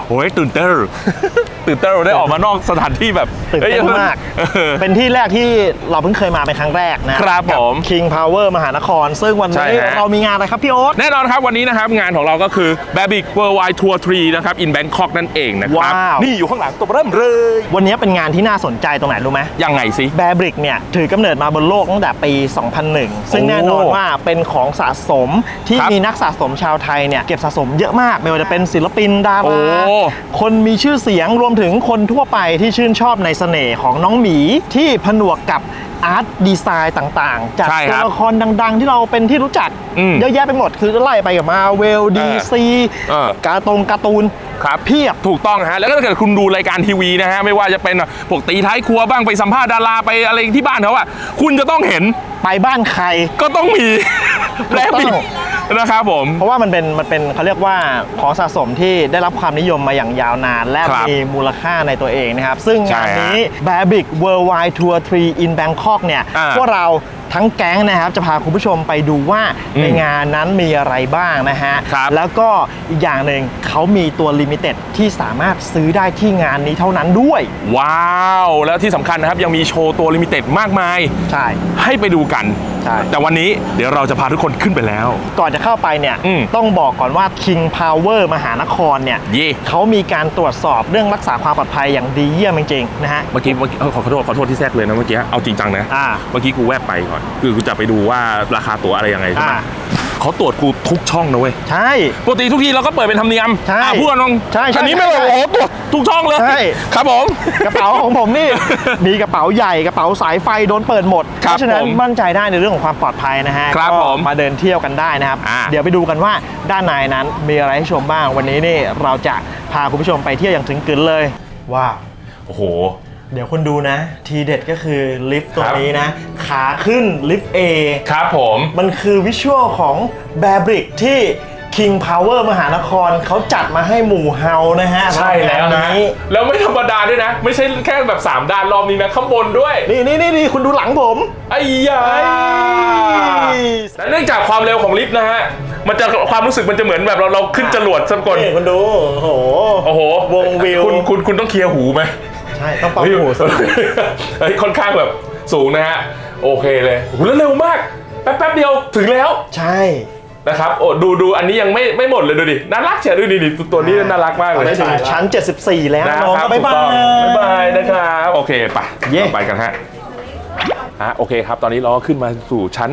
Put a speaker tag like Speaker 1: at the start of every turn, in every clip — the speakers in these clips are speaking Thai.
Speaker 1: โอ้ยตื่นเต้นได้ออกมานอกสถานที่แบบ
Speaker 2: ตื่นเต้นมากเป็นที่แรกที่เราเพิ่งเคยมาเป็นครั้งแรกนะครับ
Speaker 1: ผม
Speaker 2: King Power มหานครซึ่งวันนี้เรามีงานอะไรครับพี่โอ๊ต
Speaker 1: แน่นอนครับวันนี้นะครับงานของเราก็คือ Bebrick Worldwide Tour 3นะครับ in Bangkok นั่นเองนะครับนี่อยู่ข้างหลังตัวเริ่มเลย
Speaker 2: วันนี้เป็นงานที่น่าสนใจตรงไหนรู้ไหม
Speaker 1: ยังไงสิ
Speaker 2: Bebrick เนี่ยถือกำเนิดมาบนโลกตั้งแต่ปี 2001 ซึ่งแน่นอนว่าเป็นของสะสมที่มีนักสะสมชาวไทยเนี่ยเก็บสะสมเยอะมากไม่ว่าจะเป็นศิลปินดาราคนมีชื่อเสียงรวมถึงคนทั่วไปที่ชื่นชอบในเสน่ห์ของน้องหมีที่ผนวกกับอาร์ตดีไซน์ต่างๆจากตัวละครดังๆที่เราเป็นที่รู้จักเยอะแยะไปหมดคือไล่ไปกับมาเวลดีซีการ์ตูน
Speaker 1: ครับ
Speaker 2: เพียบ
Speaker 1: ถูกต้องฮะแล้วก็ถ้าเกิดคุณดูรายการทีวีนะฮะไม่ว่าจะเป็นพวกตีท้ายครัวบ้างไปสัมภาษณ์ดาราไปอะไรที่บ้านเขาอะคุณจะต้องเห็น
Speaker 2: ไปบ้านใคร
Speaker 1: ก็ต้องมีแล้นะครับผม
Speaker 2: เพราะว่ามันเป็นเขาเรียกว่าของสะสมที่ได้รับความนิยมมาอย่างยาวนานและมีมูลค่าในตัวเองนะครับซึ่งงานนี้ Bebrick Worldwide Tour 3 in Bangkok เนี่ยพวกเราทั้งแก๊งนะครับจะพาคุณผู้ชมไปดูว่าในงานนั้นมีอะไรบ้างนะฮะแล้วก็อีกอย่างหนึ่งเขามีตัวลิมิเต็ดที่สามารถซื้อได้ที่งานนี้เท่านั้นด้วย
Speaker 1: ว้าวแล้วที่สำคัญนะครับยังมีโชว์ตัวลิมิเต็ดมากมาย
Speaker 2: ใช่
Speaker 1: ให้ไปดูกันแต่วันนี้เดี๋ยวเราจะพาทุกคนขึ้นไปแล้ว
Speaker 2: ก่อนจะเข้าไปเนี่ยต้องบอกก่อนว่า King Power มหานครเนี่ยเขามีการตรวจสอบเรื่องรักษาความปลอดภัยอย่างดีเยี่ยมจริงๆนะฮะ
Speaker 1: เมื่อกี้ขอโทษที่แทรกเลยนะเมื่อกี้เอาจริงจังนะเมื่อกี้กูแวบไปก่อนคือกูจะไปดูว่าราคาตั๋วอะไรยังไงใช่ไหมเขาตรวจกูทุกช่องนะเว้ย
Speaker 2: ใช่
Speaker 1: ปกติทุกทีเราก็เปิดเป็นธรรมเนียมพูดน้อง
Speaker 2: ใช่
Speaker 1: อันนี้ไม่แบบโอ้โหตรวจทุกช่องเลยครับผม
Speaker 2: กระเป๋าของผมนี่มีกระเป๋าใหญ่กระเป๋าสายไฟโดนเปิดหมดเพราะฉะนั้นมั่นใจได้ในเรื่องของความปลอดภัยนะฮะก็มาเดินเที่ยวกันได้นะครับเดี๋ยวไปดูกันว่าด้านในนั้นมีอะไรให้ชมบ้างวันนี้นี่เราจะพาคุณผู้ชมไปเที่ยวอย่างถึงกึ๋นเลยว้าว
Speaker 1: โอ้โห
Speaker 2: เดี๋ยวคุณดูนะทีเด็ดก็คือลิฟต์ตัวนี้นะขาขึ้นลิฟต์ A
Speaker 1: ครับผม
Speaker 2: มันคือวิชวลของ Bebrick ที่ King Power มหานครเขาจัดมาให้หมู่เฮานะฮะ
Speaker 1: ใช่แล้วนะแล้วไม่ธรรมดาด้วยนะไม่ใช่แค่แบบ3ด้านรอบนี้นะข้างบนด้วย
Speaker 2: นี่คุณดูหลังผม
Speaker 1: ไอ้ยาและเนื่องจากความเร็วของลิฟต์นะฮะมันจะความรู้สึกมันจะเหมือนแบบเราขึ้นจรวดสักคน
Speaker 2: คุณดูโอ้โหวงวิว
Speaker 1: คุณต้องเคลียร์หูไหม
Speaker 2: ใช่ต้องเป่าหู
Speaker 1: ค่อนข้างแบบสูงนะฮะโอเคเลยโหแล้วเร็วมากแป๊บเดียวถึงแล้ว
Speaker 2: ใช่
Speaker 1: นะครับโอ้ดูอันนี้ยังไม่หมดเลยดูดิน่ารักเชียวดูดิตัวนี้น่ารักมากเลย
Speaker 2: ชั้น74แล้วน้องบ๊ายบ
Speaker 1: ายนะครับโอเคไปกันฮะโอเคครับตอนนี้เราก็ขึ้นมาสู่ชั้น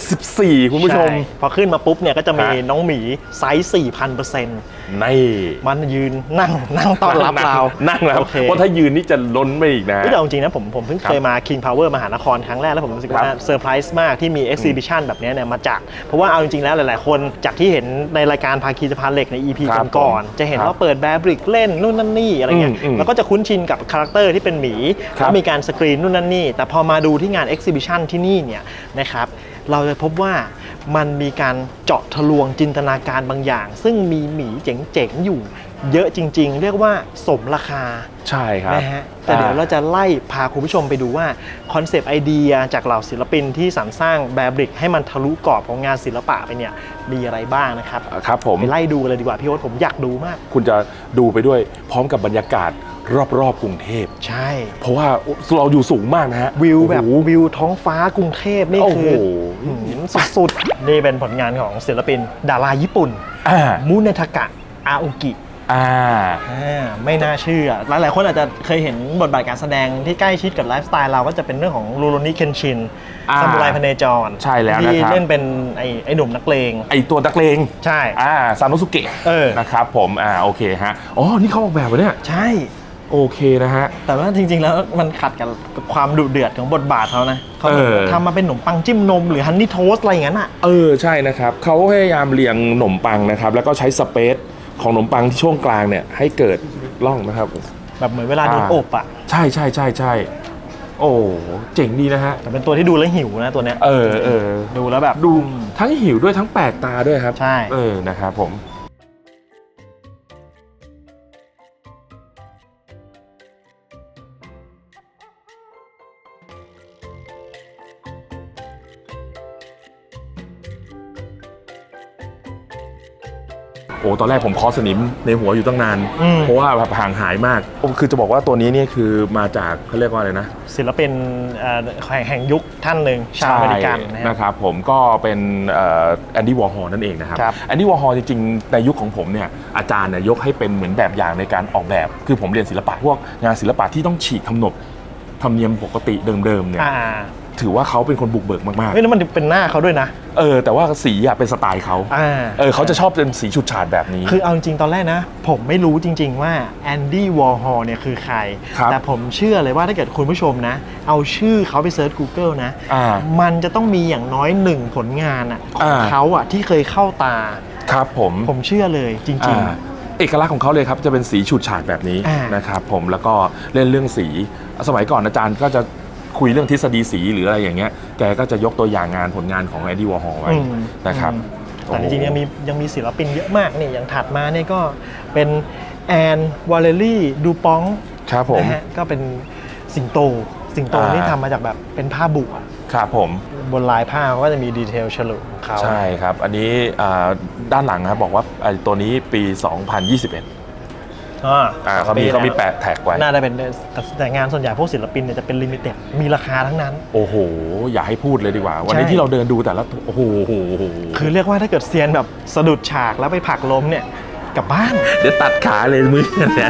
Speaker 1: 74คุณผู้ชม
Speaker 2: พอขึ้นมาปุ๊บเนี่ยก็จะมีน้องหมีไซส์ 4,000%
Speaker 1: นี่
Speaker 2: มันยืนนั่งต้อนรับเรา
Speaker 1: นั่งแล้วเพราะถ้ายืนนี่จะล้นไปอีกนะ
Speaker 2: แต่จริงๆนะผมเพิ่งเคยมา King Power มหานครครั้งแรกแล้วผมรู้สึกว่าเซอร์ไพรส์มากที่มี Exhibition แบบนี้เนี่ยมาจากเพราะว่าเอาจริงๆแล้วหลายๆคนจากที่เห็นในรายการภาคีสะพานเหล็กใน EP ก่อนจะเห็นว่าเปิด Bebrick เล่นนู่นนั่นนี่อะไรเงี้ยแล้วก็จะคุ้นชินกับคาแรคเตอร์ที่เป็นหมีแล้วมีการสกรีนนู่นนั่นนี่แต่พอมาดูที่งาน Exhibition ที่นี่เนี่ยนะครับเราจะพบว่ามันมีการเจาะทะลวงจินตนาการบางอย่างซึ่งมีหมีเจ๋งๆอยู่เยอะจริงๆเรียกว่าสมราคา
Speaker 1: ใช่ครับ
Speaker 2: นะฮะแต่เดี๋ยวเราจะไล่พาคุณผู้ชมไปดูว่าคอนเซปต์ไอเดียจากเหล่าศิลปินที่สรรสร้าง Bebrick ให้มันทะลุกรอบของงานศิลปะไปเนี่ยมีอะไรบ้างนะครับ
Speaker 1: ครับผม
Speaker 2: ไปไล่ดูกันเลยดีกว่าพี่โอ๊ตผมอยากดูมาก
Speaker 1: คุณจะดูไปด้วยพร้อมกับบรรยากาศรอบกรุงเทพ
Speaker 2: ใช่
Speaker 1: เพราะว่าเราอยู่สูงมากนะฮะ
Speaker 2: วิวแบบวิวท้องฟ้ากรุงเทพนี่คือสุดๆนี่เป็นผลงานของศิลปินดาราญี่ปุ่นมุเนทากะอาอุกิไม่น่าเชื่อหลายๆคนอาจจะเคยเห็นบทบาทการแสดงที่ใกล้ชิดกับไลฟ์สไตล์เราก็จะเป็นเรื่องของรูโรนิเคนชินซามูไรพเนจร
Speaker 1: ใช่แล้ว
Speaker 2: นะครับที่เล่นเป็นไอ้หนุ่มนักเลง
Speaker 1: ไอ้ตัวนักเลง
Speaker 2: ใช่
Speaker 1: ซาโนสุเกะนะครับผมโอเคฮะอ๋อนี่เขาออกแบบไว้เนี่ย
Speaker 2: ใช่
Speaker 1: โอเคนะฮะ
Speaker 2: แต่ว่าจริงๆแล้วมันขัดกับความดุเดือดของบทบาทเขานะเขาทำมาเป็นขนมปังจิ้มนมหรือฮันนี่โทสต์อะไรอย่างนั้น
Speaker 1: ใช่นะครับเขาพยายามเรียงขนมปังนะครับแล้วก็ใช้สเปซของขนมปังที่ช่วงกลางเนี่ยให้เกิดร่องนะครับ
Speaker 2: แบบเหมือนเวลาโดนอบ
Speaker 1: ใช่โอ้เจ๋งดีนะฮะ
Speaker 2: แต่เป็นตัวที่ดูแล้วหิวนะตัวเนี้ยดูแล้วแบบ
Speaker 1: ดูทั้งหิวด้วยทั้งแปลกตาด้วยครับ
Speaker 2: ใช่
Speaker 1: นะครับผมโอ้ตอนแรกผมเคาะสนิมในหัวอยู่ตั้งนานเพราะว่าแบบห่างหายมากคือจะบอกว่าตัวนี้เนี่ยคือมาจากเขาเรียกว่าอะไรนะ
Speaker 2: ศิลปินแห่งยุคท่านหนึ่งชาวอเมริกัน
Speaker 1: นะครับผมก็เป็นแอนดี้วอร์ฮอลนั่นเองนะครับแอนดี้วอร์ฮอลจริงๆในยุคของผมเนี่ยอาจารย์เนี่ยยกให้เป็นเหมือนแบบอย่างในการออกแบบคือผมเรียนศิลปะพวกงานศิลปะที่ต้องฉีกขนบธรรมเนียมปกติเดิมๆเนี่ยถือว่าเขาเป็นคนบุกเบิกมากๆ
Speaker 2: แล้วมันเป็นหน้าเขาด้วยนะ
Speaker 1: แต่ว่าสีเป็นสไตล์เขาเขาจะชอบเป็นสีฉูดฉาดแบบนี้
Speaker 2: คือเอาจริงตอนแรกนะผมไม่รู้จริงๆว่าแอนดี้วอร์ฮอลเนี่ยคือใครแต่ผมเชื่อเลยว่าถ้าเกิดคุณผู้ชมนะเอาชื่อเขาไปเซิร์ช Google นะมันจะต้องมีอย่างน้อย1ผลงานของเขาที่เคยเข้าตา
Speaker 1: ครับผม
Speaker 2: เชื่อเลยจริง
Speaker 1: เอกลักษณ์ของเขาเลยครับจะเป็นสีฉูดฉาดแบบนี้นะครับผมแล้วก็เล่นเรื่องสีสมัยก่อนอาจารย์ก็จะคุยเรื่องทฤษฎีสีหรืออะไรอย่างเงี้ยแกก็จะยกตัวอย่างงานผลงานของแอนดี้วอร์ฮอลไว้นะครับ
Speaker 2: แต่จริงๆยังมีศิลปินเยอะมากนี่อย่างถัดมาเนี่ยก็เป็นแอนวาเลรี่ดูปอง
Speaker 1: ครับผม
Speaker 2: นะฮะก็เป็นสิงโตนี่ทำมาจากแบบเป็นผ้าบุ
Speaker 1: ครับผม
Speaker 2: บนลายผ้าก็จะมีดีเทลฉลุของเขา
Speaker 1: ใช่ครับอันนี้ด้านหลังครับบอกว่าตัวนี้ปี 2021เขามีแปะแท็กไว้
Speaker 2: น่าจะเป็นแต่งานส่วนใหญ่พวกศิลปินเนี่ยจะเป็นลิมิเต็ดมีราคาทั้งนั้น
Speaker 1: โอ้โหอย่าให้พูดเลยดีกว่าวันนี้ที่เราเดินดูแต่ละโอ้โห
Speaker 2: คือเรียกว่าถ้าเกิดเซียนแบบสะดุดฉากแล้วไปผลักล้มเนี่ยกลับบ้าน
Speaker 1: เดี๋ยวตัดขาเลยมือเนี่ย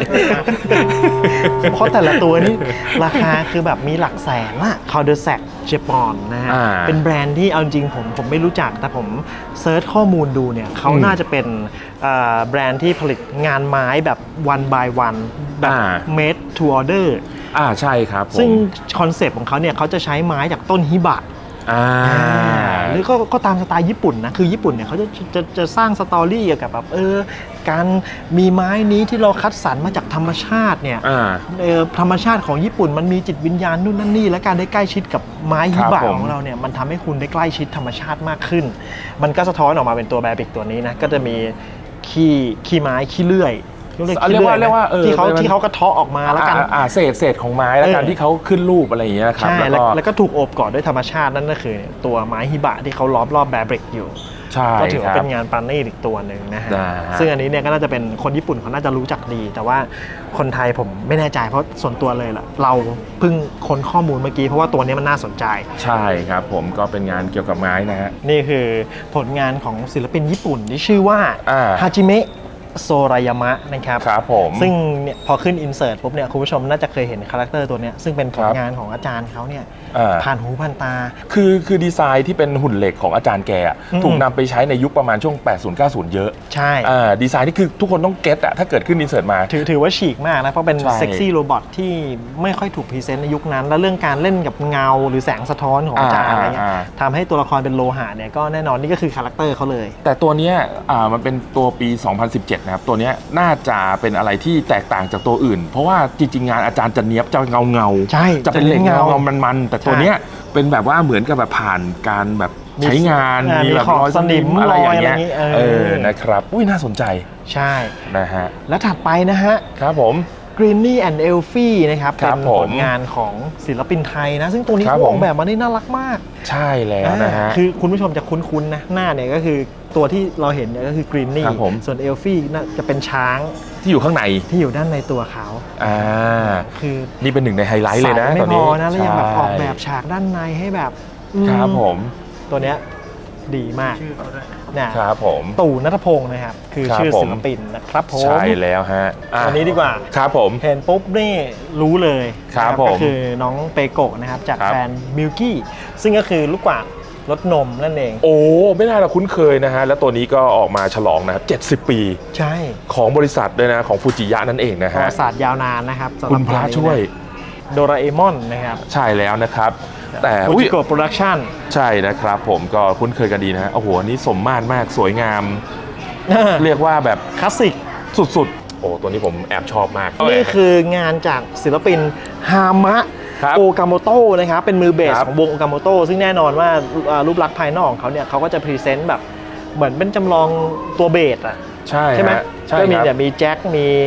Speaker 2: เพราะแต่ละตัวนี้ราคาคือแบบมีหลักแสนละคาร์เดอร์แซกเจแปนนะฮะเป็นแบรนด์ที่เอาจริงผมไม่รู้จักแต่ผมเซิร์ชข้อมูลดูเนี่ยเขาน่าจะเป็นแบรนด์ที่ผลิตงานไม้แบบ one by one แบบ made to order
Speaker 1: ใช่ครับ
Speaker 2: ซึ่งคอนเซปต์ของเขาเนี่ยเขาจะใช้ไม้จากต้นฮิบะหรือก็ตามสไตล์ญี่ปุ่นนะคือญี่ปุ่นเนี่ยเขาจะสร้างสตอรี่เกี่ยวกับแบบการมีไม้นี้ที่เราคัดสรรมาจากธรรมชาติเนี่ยธรรมชาติของญี่ปุ่นมันมีจิตวิญญาณนู่นนั่นนี่และการได้ใกล้ชิดกับไม้ฮิบะของเราเนี่ยมันทำให้คุณได้ใกล้ชิดธรรมชาติมากขึ้นมันก็สะท้อนออกมาเป็นตัวแบบิกตัวนี้นะก็จะมีขี้ไม้ขี้เลื่อย
Speaker 1: เรียกว่า
Speaker 2: ที่เขากระเทาะออกมาแล้วกัน
Speaker 1: เศษของไม้แล้วกันที่เขาขึ้นรูปอะไรอย่างเงี้ยครับ
Speaker 2: แล้วก็ถูกโอบกอดด้วยธรรมชาตินั่นก็คือตัวไม้ฮิบะที่เขาล้อมรอบแบบริกอยู่ก็ถือว่าเป็นงานปานี่อีกตัวหนึ่งนะฮะซึ่งอันนี้เนี่ยก็น่าจะเป็นคนญี่ปุ่นเขาน่าจะรู้จักดีแต่ว่าคนไทยผมไม่แน่ใจเพราะส่วนตัวเลยล่ะเราเพิ่งค้นข้อมูลเมื่อกี้เพราะว่าตัวนี้มันน่าสนใจ
Speaker 1: ใช่ครับผมก็เป็นงานเกี่ยวกับไม้นะฮะ
Speaker 2: นี่คือผลงานของศิลปินญี่ปุ่นที่ชื่อว่าฮาจิเมะโซรายามะนะครับ
Speaker 1: ครับผม
Speaker 2: ซึ่งเนี่ยพอขึ้นอินเสิร์ตปุ๊บเนี่ยคุณผู้ชมน่าจะเคยเห็นคาแรคเตอร์ตัวนี้ซึ่งเป็นผลงานของอาจารย์เขาเนี่ยผ่านหูผ่านตา
Speaker 1: คือดีไซน์ที่เป็นหุ่นเหล็กของอาจารย์แกถูกนำไปใช้ในยุคประมาณช่วง 80-90 เยอะ
Speaker 2: ใช่
Speaker 1: ดีไซน์นี่คือทุกคนต้องเก็ตถ้าเกิดขึ้นอินเสิร์ตมา
Speaker 2: ถือว่าฉีกมากนะเพราะเป็นเซ็กซี่โรบอทที่ไม่ค่อยถูกพรีเซนต์ในยุคนั้นแล้วเรื่องการเล่นกับเงาหรือแสงสะท้อนของอาจารย์อะไรเงี้ยทำให้ตัวละครเป็นโลหะเนี่ยก็แน่นอนนี่ก็คือคาแรคเตอร์เขาเลย
Speaker 1: แต่ตัวเนี้ยมันเป็นตัวปี 2017 นะครับตัวเนี้ยน่าจะเป็นอะไรที่แตกต่างจากตัวอื่นเพราะว่าจริงๆงานอาจารย์จะเนียบจะเงา
Speaker 2: ใช่
Speaker 1: จะเป็นเหล็กเงามันแต่ตัวเนี้ยเป็นแบบว่าเหมือนกับแบบผ่านการแบบใช้งาน
Speaker 2: มีแบบรอยสนิมอะไรอย่างเงี้ย
Speaker 1: นะครับน่าสนใจ
Speaker 2: ใช่
Speaker 1: นะฮะ
Speaker 2: แล้วถัดไปนะฮะ
Speaker 1: ครับผม
Speaker 2: Greeny and Elfie นะครับเป็นผลงานของศิลปินไทยนะซึ่งตัวนี้เขาออกแบบมาได้น่ารักมาก
Speaker 1: ใช่แล้วนะฮะ
Speaker 2: คือคุณผู้ชมจะคุ้นๆนะหน้าเนี่ยก็คือตัวที่เราเห็นเนี่ยก็คือ Greeny ส่วน Elfie น่าจะเป็นช้าง
Speaker 1: ที่อยู่ข้างใน
Speaker 2: ที่อยู่ด้านในตัวเขา
Speaker 1: คือนี่เป็นหนึ่งในไฮไลท์เลยนะ
Speaker 2: ไม่พอนะแล้วยังแบบออกแบบฉากด้านในให้แบบ
Speaker 1: ครับผม
Speaker 2: ตัวเนี้ยดีมาก
Speaker 1: ครับผม
Speaker 2: ตู่ณัฐพงศ์นะครับคือชื่อศิลปินนะครับผม
Speaker 1: ใช่แล้วฮะ
Speaker 2: อันนี้ดีกว่า
Speaker 1: ครับผม
Speaker 2: เห็นปุ๊บนี่รู้เลย
Speaker 1: ครับผม
Speaker 2: ก็คือน้องเปโกะนะครับจากแบรนด์มิลกี้ซึ่งก็คือลูกกวาดรสนมนั่นเอง
Speaker 1: โอ้ไม่น่าเราคุ้นเคยนะฮะแล้วตัวนี้ก็ออกมาฉลองนะครับ70 ปี
Speaker 2: ใช่
Speaker 1: ของบริษัทด้วยนะของฟูจิยะนั่นเองนะฮะ
Speaker 2: บริษัทยาวนานนะครับ
Speaker 1: คุณพระช่วย
Speaker 2: โดราเอมอนนะครับ
Speaker 1: ใช่แล้วนะครับแต่
Speaker 2: ฟูจิโกะโปรดักชั่น
Speaker 1: ใช่นะครับผมก็คุ้นเคยกันดีนะฮะโอ้โหนี่สมมาตรมากสวยงามเรียกว่าแบบ
Speaker 2: คลาสสิก
Speaker 1: สุดๆโอ้ตัวนี้ผมแอบชอบมาก
Speaker 2: นี่คืองานจากศิลปินฮามะโอกาโมโตะนะครับเป็นมือเบสของวงโอกาโมโตะซึ่งแน่นอนว่ารูปลักษณ์ภายนอกของเขาเนี่ยเขาก็จะพรีเซนต์แบบเหมือนเป็นจำลองตัวเบสอ่ะใช่ไหมก็มีแต่มีแจ็คมี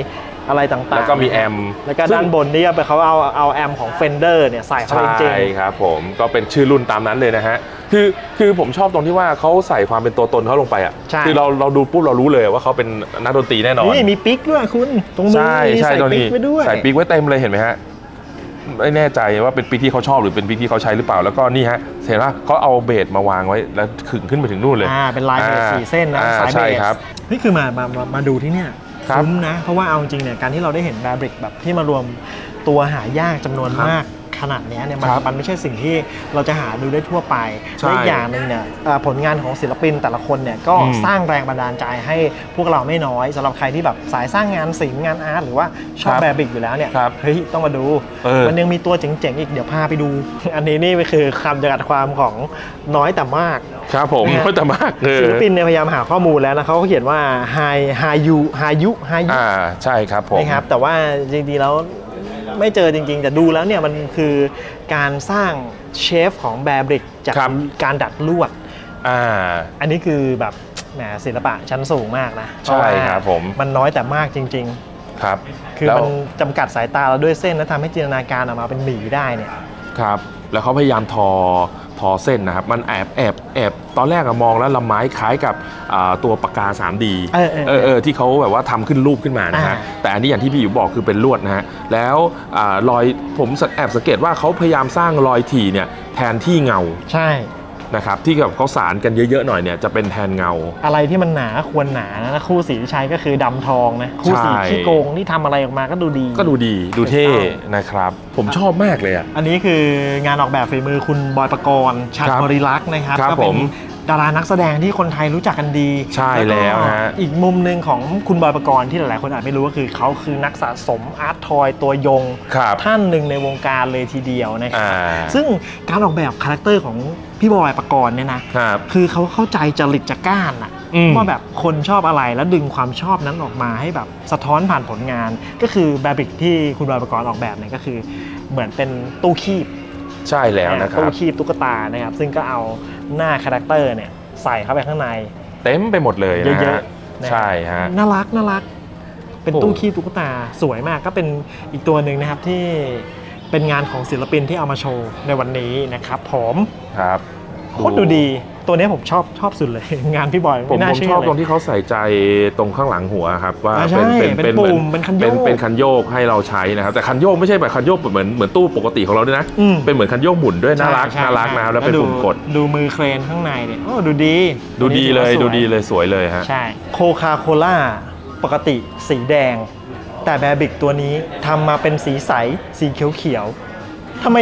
Speaker 2: อะไรต่างๆ
Speaker 1: แล้วก็มีแอม
Speaker 2: แล้วก็ด้านบนนี่เขาเอาแอมของ Fender เนี่ยใส่เข้าไปจริง
Speaker 1: ใช่ครับผมก็เป็นชื่อรุ่นตามนั้นเลยนะฮะคือผมชอบตรงที่ว่าเขาใส่ความเป็นตัวตนเขาลงไปอ่ะคือเราดูปุ๊บเรารู้เลยว่าเขาเป็นนักดนตรีแน่นอน
Speaker 2: นี่มีปิ๊กด้วยคุณตรงมือใส่ปิ๊กไว้ด้วย
Speaker 1: ใส่ปิ๊กไว้เต็มเลยเห็นไหมฮะไม่แน่ใจว่าเป็นปิ๊กที่เขาชอบหรือเป็นปิ๊กที่เขาใช้หรือเปล่าแล้วก็นี่ฮะเห็นว่าเขาเอาเบสมาวางไว้แล้วขึงขึ้นไปถึงนู่นเลย
Speaker 2: เป็นลายเบส4 เส้นนะสายเบสนี่คือมาดูที่เนี่ยคุ้มนะเพราะว่าเอาจริงเนี่ยการที่เราได้เห็นแบบริกแบบที่มารวมตัวหายากจำนวนมากขนาดนี้เนี่ยมันไม่ใช่สิ่งที่เราจะหาดูได้ทั่วไปและอีกอย่างหนึ่งเนี่ยผลงานของศิลปินแต่ละคนเนี่ยก็สร้างแรงบันดาลใจให้พวกเราไม่น้อยสำหรับใครที่แบบสายสร้างงานศิลป์งานอาร์ตหรือว่าชอบแบบริกอยู่แล้วเนี่ยเฮ้ยต้องมาดูมันยังมีตัวเจ๋งๆอีกเดี๋ยวพาไปดูอันนี้นี่คือคำจำกัดความของน้อยแต่มาก
Speaker 1: ครับผมน้อยแต่มาก
Speaker 2: ศิลปินเนี่ยพยายามหาข้อมูลแล้วนะเขาเขียนว่าไฮยุ
Speaker 1: ใช่ครับผม
Speaker 2: นะครับแต่ว่าจริงๆแล้วไม่เจอจริงๆแต่ดูแล้วเนี่ยมันคือการสร้างเชฟของแบร์บริกจากการดัดลวดอันนี้คือแบบแหมศิลปะชั้นสูงมากนะ
Speaker 1: ใช่ครับผม
Speaker 2: มันน้อยแต่มากจริง
Speaker 1: ๆครับ
Speaker 2: คือมันจำกัดสายตาเราด้วยเส้นแล้วทำให้จินตนาการออกมาเป็นหมีได้เนี่ย
Speaker 1: ครับแล้วเขาพยายามทอเส้นนะครับมันแอบตอนแรกมองแล้วลำไม้คล้ายกับตัวปากกา 3D ที่เขาแบบว่าทำขึ้นรูปขึ้นมานะฮะแต่อันนี้อย่างที่พี่อยู่บอกคือเป็นลวดนะฮะแล้วรอยผมแอบสังเกตว่าเขาพยายามสร้างรอยถี่เนี่ยแทนที่เงา
Speaker 2: ใช่
Speaker 1: นะครับที่แบบเขาสารกันเยอะๆหน่อยเนี่ยจะเป็นแทนเงา
Speaker 2: อะไรที่มันหนาควรหนานะคู่สีที่ใช้ก็คือดำทองนะคู่สีขี้โกงที่ทำอะไรออกมาก็ดูดี
Speaker 1: ดูเท่นะครับผมชอบมากเลยอ่ะ
Speaker 2: อันนี้คืองานออกแบบฝีมือคุณบอยปกรณ์ชัดบริลักษ์นะครับก็เป็นดารานักแสดงที่คนไทยรู้จักกันดี
Speaker 1: ใช่แล้วฮะ
Speaker 2: อีกมุมหนึ่งของคุณบอยปกรณ์ที่หลายๆคนอาจไม่รู้ก็คือเขาคือนักสะสมอาร์ตทอยตัวยงท่านหนึ่งในวงการเลยทีเดียวนะครับซึ่งการออกแบบคาแรคเตอร์ของพี่บอยปกรณ์เนี่ยนะคือเขาเข้าใจจริตจักร้านอะว่าแบบคนชอบอะไรแล้วดึงความชอบนั้นออกมาให้แบบสะท้อนผ่านผลงานก็คือแบบริกที่คุณบอยปกรณ์ออกแบบเนี่ยก็คือเหมือนเป็นตู้คีบ
Speaker 1: ใช่แล้วนะครับ
Speaker 2: ตู้คีบตุ๊กตานะครับซึ่งก็เอาหน้าคาแรคเตอร์เนี่ยใส่เข้าไปข้างใน
Speaker 1: เต็มไปหมดเลย
Speaker 2: เยอะ
Speaker 1: ๆใช่ฮะ
Speaker 2: น่ารักเป็นตู้คีบตุ๊กตาสวยมากก็เป็นอีกตัวหนึ่งนะครับที่เป็นงานของศิลปินที่เอามาโชว์ในวันนี้นะครับผม
Speaker 1: ครับ
Speaker 2: โคตรดูดีตัวนี้ผมชอบสุดเลยงานพี่บอย
Speaker 1: ผมชอบตรงที่เขาใส่ใจตรงข้างหลังหัวครับว่า
Speaker 2: เป็นปุ่มเป็นคันโยก
Speaker 1: เป็นคันโยกให้เราใช้นะครับแต่คันโยกไม่ใช่แบบคันโยกเหมือนตู้ปกติของเราด้วยนะเป็นเหมือนคันโยกหมุนด้วยน่ารักนะครับแล้วเป็นปุ่มกด
Speaker 2: ดูมือเครนข้างในเนี่ยดูดี
Speaker 1: เลยสวยเลยฮะ
Speaker 2: ใช่โคคาโคล่าปกติสีแดงแต่แบบริกตัวนี้ทำมาเป็นสีใสสีเขียวทำไม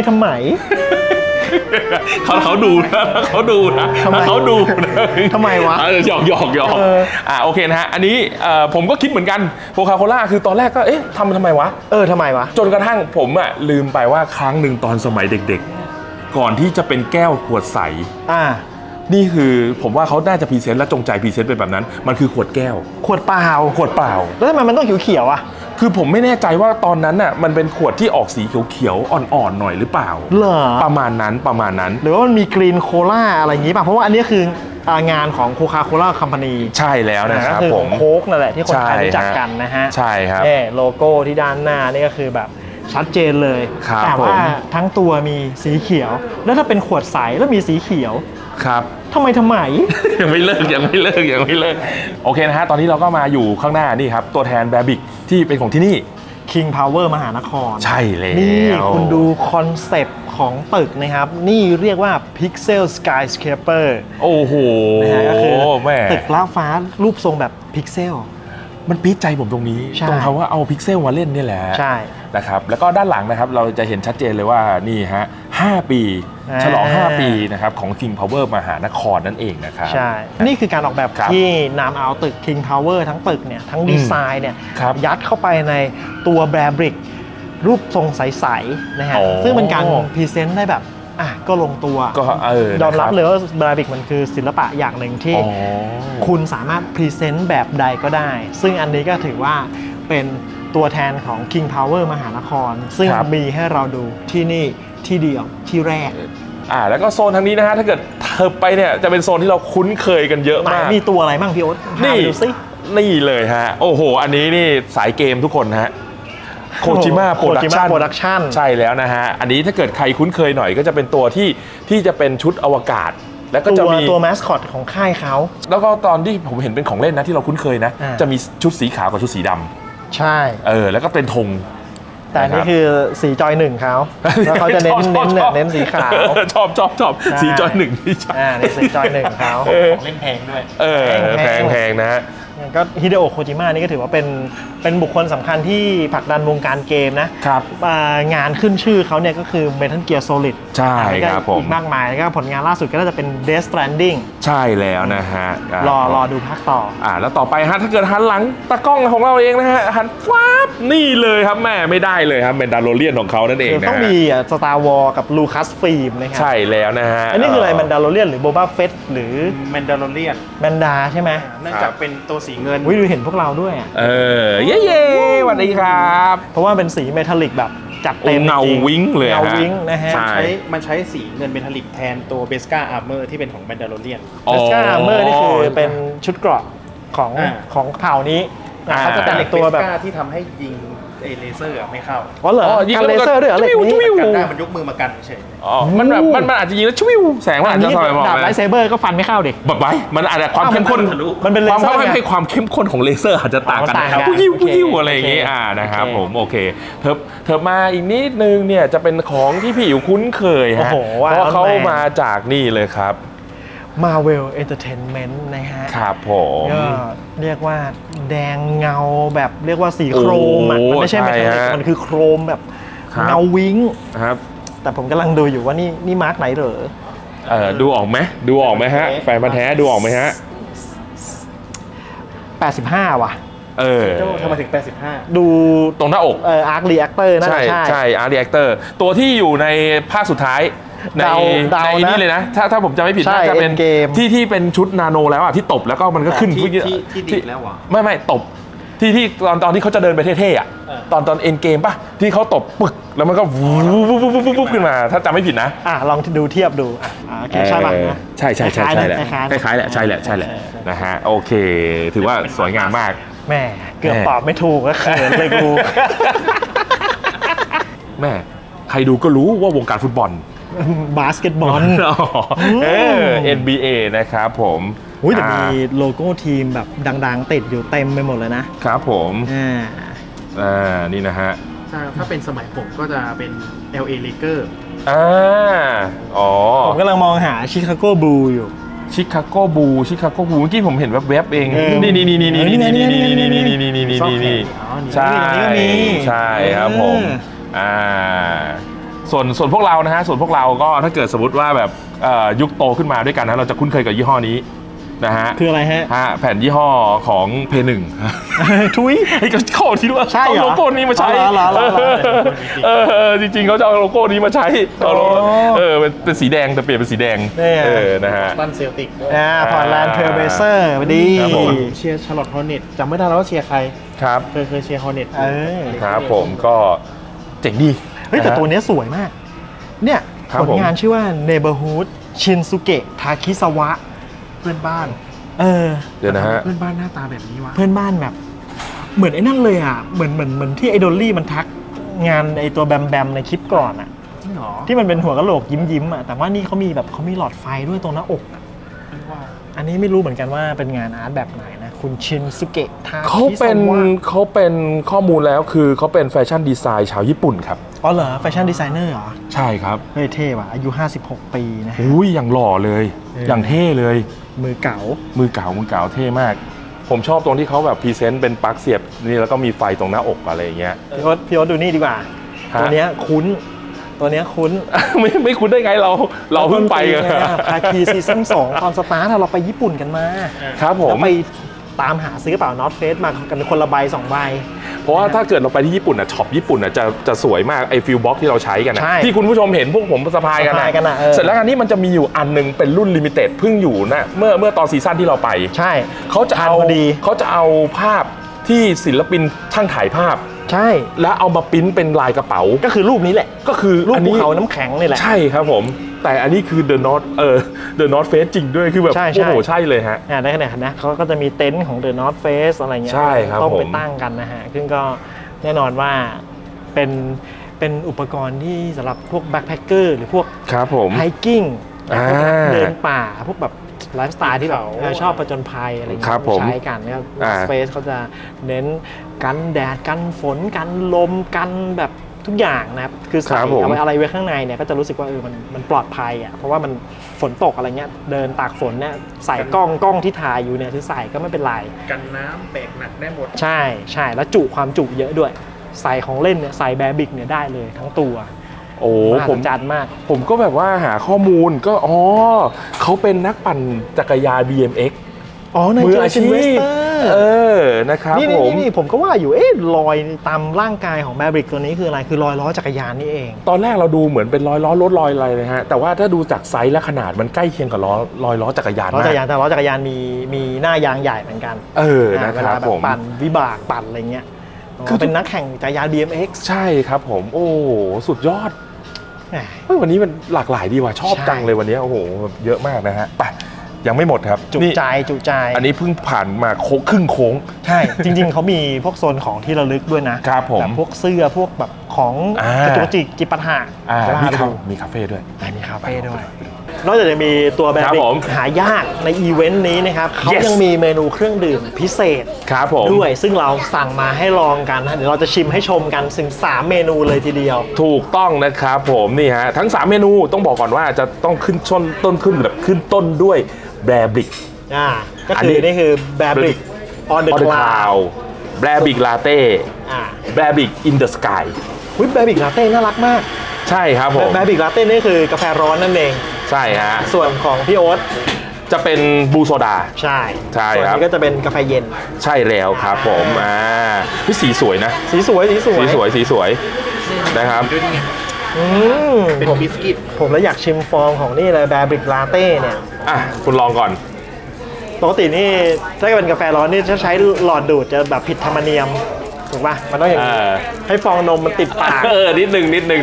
Speaker 1: เขาดูนะ
Speaker 2: ทำไมวะ
Speaker 1: หยอกโอเคนะฮะอันนี้ผมก็คิดเหมือนกันโคคาโคล่าคือตอนแรกก็ทำไมวะ
Speaker 2: ทำไมวะ
Speaker 1: จนกระทั่งผมลืมไปว่าครั้งหนึ่งตอนสมัยเด็กๆก่อนที่จะเป็นแก้วขวดใสนี่คือผมว่าเขาน่าจะพรีเซนต์และจงใจพรีเซนต์เป็นแบบนั้นมันคือขวดแก้ว
Speaker 2: ขวดเปล่าแล้วทำไมมันต้องเขียวอ่ะ
Speaker 1: คือผมไม่แน่ใจว่าตอนนั้นน่ะมันเป็นขวดที่ออกสีเขียวๆอ่อนๆหน่อยหรือเปล่าประมาณนั้น
Speaker 2: หรือว่ามันมีกรีนโคล่าอะไรอย่างนี้ป่ะเพราะว่าอันนี้คืองานของโคคาโคล่าคัมพานี
Speaker 1: ใช่แล้วนะครับ
Speaker 2: ผมโค้กนั่นแหละที่คนไทยรู้จักกันนะฮะ
Speaker 1: ใช่ครับ
Speaker 2: โลโก้ที่ด้านหน้านี่ก็คือแบบชัดเจนเลยแต่ว่าทั้งตัวมีสีเขียวแล้วถ้าเป็นขวดใสแล้วมีสีเขียว
Speaker 1: ครับ
Speaker 2: ทำไม
Speaker 1: ยังไม่เลิกโอเคนะฮะตอนนี้เราก็มาอยู่ข้างหน้านี่ครับตัวแทนแบบริกที่เป็นของที่นี่
Speaker 2: King Power มหานคร
Speaker 1: ใช่แล้ว
Speaker 2: นี่คุณดูคอนเซปต์ของตึกนะครับนี่เรียกว่า Pixel Skyscraper
Speaker 1: โอ้โห
Speaker 2: ก็คือตึกล้าฟ้ารูปทรงแบบพิกเซล
Speaker 1: มันปี๊ดใจผมตรงนี้ตรงเขาว่าเอาพิกเซลมาเล่นนี่แหละ
Speaker 2: ใช่
Speaker 1: นะครับแล้วก็ด้านหลังนะครับเราจะเห็นชัดเจนเลยว่านี่ฮะ5 ปีฉลอง5 ปีนะครับของ King Power มหานครนั่นเองนะครับ
Speaker 2: ใช่นี่คือการออกแบบที่นำเอาตึก King Power ทั้งตึกเนี่ยทั้งดีไซน์เนี่ยยัดเข้าไปในตัวแบร์บริกรูปทรงใสๆนะฮะซึ่งเป็นการพรีเซนต์ได้แบบก็ลงตัว
Speaker 1: ก็
Speaker 2: ยอมรับเลยว่าแบร์บริกมันคือศิลปะอย่างหนึ่งที่คุณสามารถพรีเซนต์แบบใดก็ได้ซึ่งอันนี้ก็ถือว่าเป็นตัวแทนของ King Power มหานครซึ่งมีให้เราดูที่นี่ที่เดียวที่แรก
Speaker 1: แล้วก็โซนทางนี้นะฮะถ้าเกิดเธอไปเนี่ยจะเป็นโซนที่เราคุ้นเคยกันเยอะมาก
Speaker 2: มีตัวอะไรบ้างพี่โอ๊ตนี่ดูสิ
Speaker 1: นี่เลยฮะโอ้โหอันนี้นี่สายเกมทุกคนฮะโคจิมะโปรดักชั่นใช่แล้วนะฮะอันนี้ถ้าเกิดใครคุ้นเคยหน่อยก็จะเป็นตัวที่จะเป็นชุดอวกาศแล้วก็จะมี
Speaker 2: ตัวแมสคอตของค่ายเขา
Speaker 1: แล้วก็ตอนที่ผมเห็นเป็นของเล่นนะที่เราคุ้นเคยนะจะมีชุดสีขาวกับชุดสีดำ
Speaker 2: ใช่
Speaker 1: แล้วก็เป็นธง
Speaker 2: แต่นี่คือสีจอยหนึ่งเขาแล้วเขาจะเน้นสีขาว
Speaker 1: ชอบสีจอยหนึ่งที่ใช่
Speaker 2: นี่สีจอยหนึ่งเขา
Speaker 3: ของเล่นแพงด้วย
Speaker 1: แพงนะ
Speaker 2: ก็ฮิเดโอะโคจิมะนี่ก็ถือว่าเป็นบุคคลสำคัญที่ผลักดันวงการเกมนะครับงานขึ้นชื่อเขาเนี่ยก็คือ Metal Gear Solid
Speaker 1: ใช่ครับผม
Speaker 2: อีกมากมายแล้วก็ผลงานล่าสุดก็น่าจะเป็น Death Stranding
Speaker 1: ใช่แล้วนะฮะ
Speaker 2: รอดูภาคต่อ
Speaker 1: แล้วต่อไปฮะถ้าเกิดหันหลังตากล้องของเราเองนะฮะหันฟ้านี่เลยครับแม่ไม่ได้เลยครับเป็นดาโลเรียนของเขานั่นเองนะ
Speaker 2: ต้องมีStar Wars กับ Lucas Film นะครับ
Speaker 1: ใช่แล้วนะฮะ
Speaker 2: อันนี้คืออะไรแมนดาโลเรียนหรือโบบ้าเฟตหรือ
Speaker 3: แมนดาโลเรียน
Speaker 2: แมนดาใช่ไหม
Speaker 3: เนื่องจากเป็นตัวสีเงิน
Speaker 2: ดูเห็นพวกเราด้วย
Speaker 1: เย้สวัสดีครับ
Speaker 2: เพราะว่าเป็นสีเมทัลลิกแบบจัดเต็ม
Speaker 1: เงาวิ้งเลย
Speaker 2: เงาวิ้งนะฮะ
Speaker 3: มันใช้สีเงินเมทัลลิกแทนตัวเบสกาอาร์เมอร์ที่เป็นของแมนดาโลเรียน
Speaker 2: เบสกาอาร์เมอร์นี่คือเป็นชุดเกราะของเผ่านี้เขาจะแต่งตัวแบบ
Speaker 3: ที่ทำให้ยิงเลเซอร์ไม่เข้า
Speaker 2: เหรอการเลเซอร์ด้วยเหรออะไรนี้
Speaker 3: กันได้มันยกมือมากันเฉย
Speaker 1: มันแบบมันอาจจะยิงแล้วชิวแสงมันอาจจะสอยมอง
Speaker 2: ดาบไลท์เซเบอร์ก็ฟันไม่เข้าดิ
Speaker 1: แบบไว้มันอาจจะความเข้มข้น
Speaker 2: มันเป็นเลเซอร์
Speaker 1: ให้ความเข้มข้นของเลเซอร์อาจจะต่างกันยิ้วอะไรอย่างงี้นะครับผมโอเคเธอมาอีกนิดนึงเนี่ยจะเป็นของที่พี่อยู่คุ้นเคยฮะเพราะเขามาจากนี่เลยครับ
Speaker 2: Marvel Entertainment นะฮะ
Speaker 1: ครับผม
Speaker 2: ก็เรียกว่าแดงเงาแบบเรียกว่าสีโครมมันไม่ใช่แมทริกมันคือโครมแบบเงาวิ้ง
Speaker 1: ครับ
Speaker 2: แต่ผมกำลังดูอยู่ว่านี่มาร์กไหนเหรอ
Speaker 1: ดูออกไหมฮะแฟนพันธุ์แท้ดูออกไหมฮะ
Speaker 2: 85ว่ะ
Speaker 3: ทำไมถึง85
Speaker 2: ดู
Speaker 1: ตรงหน้าอก
Speaker 2: อาร์ครีแอคเตอร์น่าจะ
Speaker 1: ใช่อาร์ครีแอคเตอร์ตัวที่อยู่ในภาคสุดท้ายในนี่เลยนะถ้าผมจำไม่ผิดน่าจะเป็นเกมที่เป็นชุดนาโนแล้วที่ตบแล้วก็มันก็ขึ้น
Speaker 3: ที่ดีแล้ววะ
Speaker 1: ไม่ตบที่ตอนที่เขาจะเดินไปเท่ๆตอนเอ็นเกมป่ะที่เขาตบปึกแล้วมันก็วุบขึ้นมาถ้าจำไม่ผิดนะ
Speaker 2: ลองดูเทียบดูใช่ป่ะ
Speaker 1: ใช่แหละคล้ายๆแหละใช่แหละนะฮะโอเคถือว่าสวยงามมาก
Speaker 2: แม่เกือบตอบไม่ถูกก็เขินเลยกู
Speaker 1: แม่ใครดูก็รู้ว่าวงการฟุตบอล
Speaker 2: บาสเกตบอล
Speaker 1: NBA นะครับผม
Speaker 2: แต่มีโลโก้ทีมแบบดังๆติดอยู่เต็มไปหมดเลยนะครับ
Speaker 1: ผมนี่นะฮะ
Speaker 3: ถ้าเป็นสมัยผมก็จะเป็น LA Lakers
Speaker 2: ผมกำลังมองหาชิคาโกบูอยู่
Speaker 1: ชิคาโกบูเมื่อกี้ผมเห็นแวบๆเองนี่ใช่ครับผมส่วนพวกเรานะฮะส่วนพวกเราก็ถ้าเกิดสมมติว่าแบบยุคโตขึ้นมาด้วยกันนะเราจะคุ้นเคยกับยี่ห้อนี้นะฮะ
Speaker 2: คืออะไรฮะ
Speaker 1: แผ่นยี่ห้อของเพย์หนึ่ง
Speaker 2: ทุย
Speaker 1: ไอ้ก็เข้าที่ด้วยเอาโลโก้นี้มาใช้จริงๆเขาจะเอาโลโก้นี้มาใช้เป็นสีแดงแต่เปลี่ยนเป็นสีแดงนะฮะ
Speaker 3: ตันเซลติก
Speaker 2: พอร์ตแลนด์เทรลเบเซอร์ดี
Speaker 3: เชียร์ชาร์ลอตต์ฮอร์เน็ตจำไม่ได้แล้วว่าเชียร์ใคร
Speaker 1: ครับ
Speaker 3: เคยเชียร์ฮอร์เน็ต
Speaker 1: ครับผมก็เจ๋งดี
Speaker 2: แต่ตัวนี้สวยมากเนี่ยผลงานชื่อว่า Neighborhood Shinsuke Takisawa
Speaker 3: เพื่อนบ้าน
Speaker 1: เดี๋ยวนะฮะ
Speaker 3: เพื่อนบ้านหน้าตาแบบนี้วะ
Speaker 2: เพื่อนบ้านแบบเหมือนไอ้นั่นเลยเหมือนที่ไอดอลลี่มันทักงานไอตัวแบมในคลิปก่อน
Speaker 3: จริงเหรอ
Speaker 2: ที่มันเป็นหัวกะโหลกยิ้มแต่ว่านี่เขามีหลอดไฟด้วยตรงหน้าอกอันนี้ไม่รู้เหมือนกันว่าเป็นงานอาร์ตแบบไหนนะคุณชินซุเกะทา
Speaker 1: เขาเป็นข้อมูลแล้วคือเขาเป็นแฟชั่นดีไซน์ชาวญี่ปุ่นครับ
Speaker 2: เหรอแฟชั่นดีไซเนอร์เหรอ
Speaker 1: ใช่ครับ
Speaker 2: เฮ้ยเท่ว่ะอายุ56ปีนะ
Speaker 1: อย่างหล่อเลยอย่างเท่เลย
Speaker 2: มือเก๋า
Speaker 1: เท่มากผมชอบตรงที่เขาแบบพรีเซนต์เป็นปลั๊กเสียบนี่แล้วก็มีไฟตรงหน้าอกอะไรอย่างเงี้ย
Speaker 2: พี่โอ๊ตดูนี่ดีกว่าตัวเนี้ยคุ้น
Speaker 1: ไม่คุ้นได้ไงเราเพิ่งไปกัน
Speaker 2: ภาคีซีซั่น2ตอนสตาร์ทเราไปญี่ปุ่นกันมา
Speaker 1: ครับผม
Speaker 2: ไปตามหาซื้อกระเป๋านอตเฟสมากันคนละใบ2ใบ
Speaker 1: เพราะว่าถ้าเกิดเราไปที่ญี่ปุ่นช็อปญี่ปุ่นจะสวยมากไอ้ฟิลบ็อกที่เราใช้กันที่คุณผู้ชมเห็นพวกผมสะพายกันเสร็จแล้วอันนี้มันจะมีอยู่อันนึงเป็นรุ่นลิมิเต็ดเพิ่งอยู่นะเมื่อตอนซีซั่นที่เราไป
Speaker 2: ใช่
Speaker 1: เขาจะเอาภาพที่ศิลปินช่างถ่ายภาพ
Speaker 2: ใช่
Speaker 1: แล้วเอามาปริ้นเป็นลายกระเป๋า
Speaker 2: ก็คือรูปนี้แหละ
Speaker 1: ก็คือ
Speaker 2: รูปภูเขาน้ำแข็งนี่แหละ
Speaker 1: ใช่ครับผมแต่อันนี้คือ The North Face จริงด้วยคือแบบโอ้โหใช่เลยฮะ
Speaker 2: ได้ขนาดนะเขาก็จะมีเต็นท์ของ The North Face อะไรเงี้ย
Speaker 1: ใช่ครับ
Speaker 2: ต้องไปตั้งกันนะฮะซึ่งก็แน่นอนว่าเป็นอุปกรณ์ที่สำหรับพวกแบ็คแพคเกอร์หรือพวกไฮกิ้งเดินป่าพวกแบบไลฟ์สไตล์ที่แบบชอบผจญภัยอะไรเงี้ยใช้กันนะครับ North Face เขาจะเน้นกันแดดกันฝนกันลมกันแบบทุกอย่างนะครับคือใส่เอาไว้อะไรไว้ข้างในเนี่ยก็จะรู้สึกว่ามันปลอดภัยอ่ะเพราะว่ามันฝนตกอะไรเงี้ยเดินตากฝนเนี่ยใส่กล้องที่ถ่ายอยู่เนี่ยคือใส่ก็ไม่เป็นไร
Speaker 3: กันน้ำเบรกหนักได้หมด
Speaker 2: ใช่แล้วความจุเยอะด้วยใส่ของเล่นเนี่ยใส่แบบิกเนี่ยได้เลยทั้งตัว
Speaker 1: โอ้ผมจัดมากผมก็แบบว่าหาข้อมูลก็เขาเป็นนักปั่นจักรยาน BMX
Speaker 2: มืออาชีพ
Speaker 1: นะครับ
Speaker 2: นี่ผมก็ว่าอยู่รอยตามร่างกายของแมวริกตัวนี้คืออะไรคือรอยล้อจักรยานนี่เอง
Speaker 1: ตอนแรกเราดูเหมือนเป็นรอยล้อรถรอยอะไรนะฮะแต่ว่าถ้าดูจากไซส์และขนาดมันใกล้เคียงกับรอยล้อจักรยาน
Speaker 2: ล้อจักรยานแต่ล้อจักรยานมีหน้ายางใหญ่เหมือนกัน
Speaker 1: นะครับผม
Speaker 2: ปั่นวิบากปั่นอะไรเงี้ยคือเป็นนักแข่งจักรยาน BMX
Speaker 1: ใช่ครับผมโอ้สุดยอดวันนี้มันหลากหลายดีว่ะชอบจังเลยวันนี้โอ้โหเยอะมากนะฮะไปยังไม่หมดครับ
Speaker 2: จุใจ
Speaker 1: อันนี้เพิ่งผ่านมาครึ่งโค้ง
Speaker 2: ใช่จริงๆเขามีพวกโซนของที่ระลึกด้วยนะครับ
Speaker 1: ผม
Speaker 2: พวกเสื้อพวกแบบของกระจุกจิปัญหา
Speaker 1: มีคาเฟ่ด้วย
Speaker 2: มีคาเฟ่ด้วยนอกจากจะมีตัวแบบหายากในอีเวนต์นี้นะครับเขายังมีเมนูเครื่องดื่มพิเศษด้วยซึ่งเราสั่งมาให้ลองกันเดี๋ยวเราจะชิมให้ชมกันถึง3เมนูเลยทีเดียว
Speaker 1: ถูกต้องนะครับผมนี่ฮะทั้ง3เมนูต้องบอกก่อนว่าจะต้องขึ้นต้นด้วยแบร์บิก
Speaker 2: ก็คือนี่คือแบร์บิก on the cloud
Speaker 1: แบร์บิกลาเต้แบร์บิก in the sky
Speaker 2: แบร์บิกลาเต้น่ารักมาก
Speaker 1: ใช่ครับผม
Speaker 2: แบร์บิกลาเต้นี่คือกาแฟร้อนนั่นเอง
Speaker 1: ใช่ฮะ
Speaker 2: ส่วนของพี่โอ๊ต
Speaker 1: จะเป็นบลูโซดา
Speaker 2: ใช่
Speaker 1: ส่วน
Speaker 2: นี้ก็จะเป็นกาแฟเย็น
Speaker 1: ใช่แล้วครับผมสีสวยนะ
Speaker 2: สีสวย
Speaker 1: นะครับ
Speaker 3: เป็นบิสกิต
Speaker 2: ผมแล้วอยากชิมฟองของนี่เลยแบร์บิกลาเต้เนี่ย
Speaker 1: คุณลองก่อน
Speaker 2: ปกตินี่ถ้าเป็นกาแฟร้อนนี่ถ้าใช้หลอดดูดจะแบบผิดธรรมเนียมถูกป่ะมันต้องอย่างนี้ให้ฟองนมมันติดปาก
Speaker 1: นิดหนึ่ง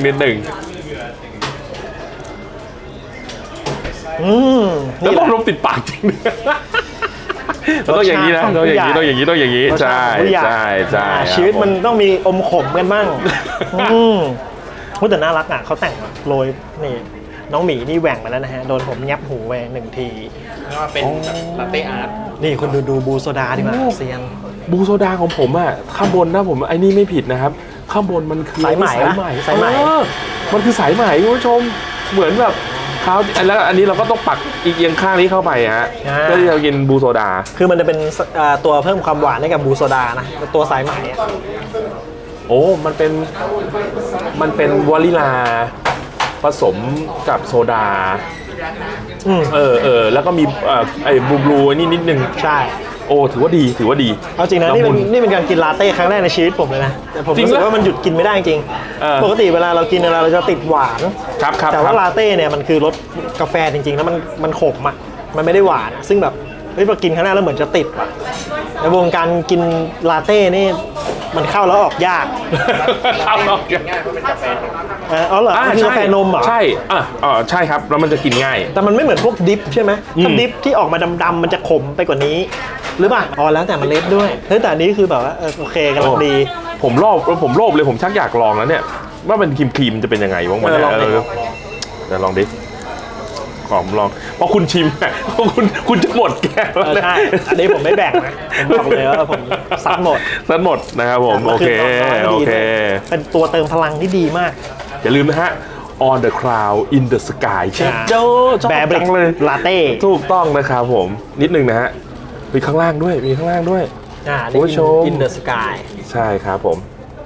Speaker 1: แล้วฟองนมติดปากจริงต้องอย่างนี้นะต้องอย่างนี้ใช่
Speaker 2: ชีวิตมันต้องมีอมขมกันบ้างแต่น่ารักเขาแต่งโรยนี่น้องหมีนี่แหว่งมาแล้วนะฮะโดนผมยับหูไป1 ที
Speaker 3: ว่าเป็นลาเต้อาร์ต
Speaker 2: นี่คนดูบูโซดาดีมากเซียน
Speaker 1: บูโซดาของผมข้างบนนะผมไอ้นี่ไม่ผิดนะครับข้างบนมันคือ
Speaker 2: สายใหม่
Speaker 1: มันคือสายใหม่คุณผู้ชมเหมือนแบบเขาแล้วอันนี้เราก็ต้องปักอีกเอียงข้างนี้เข้าไปฮะเพื่อที่จะกินบูโซดา
Speaker 2: คือมันจะเป็นตัวเพิ่มความหวานให้กับบูโซดานะตัวสายใหม่
Speaker 1: มันเป็นวานิลาผสมกับโซดาแล้วก็มีไอ้บลูนี่นิดนึง
Speaker 2: ใช่
Speaker 1: ถือว่าดี
Speaker 2: เอาจริงนะนี่เป็นการกินลาเต้ครั้งแรกในชีวิตผมเลยนะแต่ผมรู้สึกว่ามันหยุดกินไม่ได้จริงปกติเวลาเรากินเราจะติดหวานแต่ว่าลาเต้เนี่ยมันคือรสกาแฟจริงๆแล้วมันขมมันไม่ได้หวานซึ่งแบบพอกินครั้งแรกแล้วเหมือนจะติดในวงการกินลาเต้นี่มันเข้าแล้วออกยาก
Speaker 3: เข้าออกง่ายเพราะเป็นกาแฟนม
Speaker 2: เหรอกาแฟนมเหรอ
Speaker 1: ใช่ใช่ครับแล้วมันจะกินง่าย
Speaker 2: แต่มันไม่เหมือนพวกดิฟใช่ไหมถ้าดิฟที่ออกมาดำๆมันจะขมไปกว่านี้หรือเปล่าแล้วแต่เมล็ดด้วยแต่อันนี้คือแบบว่าโอเคกำลังดี
Speaker 1: ผมโลภเลยผมชักอยากลองแล้วเนี่ยว่ามันครีมจะเป็นยังไงบ้างมันเนี่ยลองดิขอลองเพราะคุณชิมคุณจะหมดแก้วแล้ว
Speaker 2: ใช่อันนี้ผมไม่แบ่งนะผมบอกเลยว่าผมซัดหมด
Speaker 1: นะครับผมโอเค
Speaker 2: เป็นตัวเติมพลังที่ดีมาก
Speaker 1: อย่าลืมนะฮะ on the cloud in the sky เชฟโจ
Speaker 2: แบร์บริกเลยลาเต้
Speaker 1: ถูกต้องนะครับผมนิดนึงนะฮะมีข้างล่างด้วย
Speaker 2: คุณผู้ชม in the sky
Speaker 1: ใช่ครับผม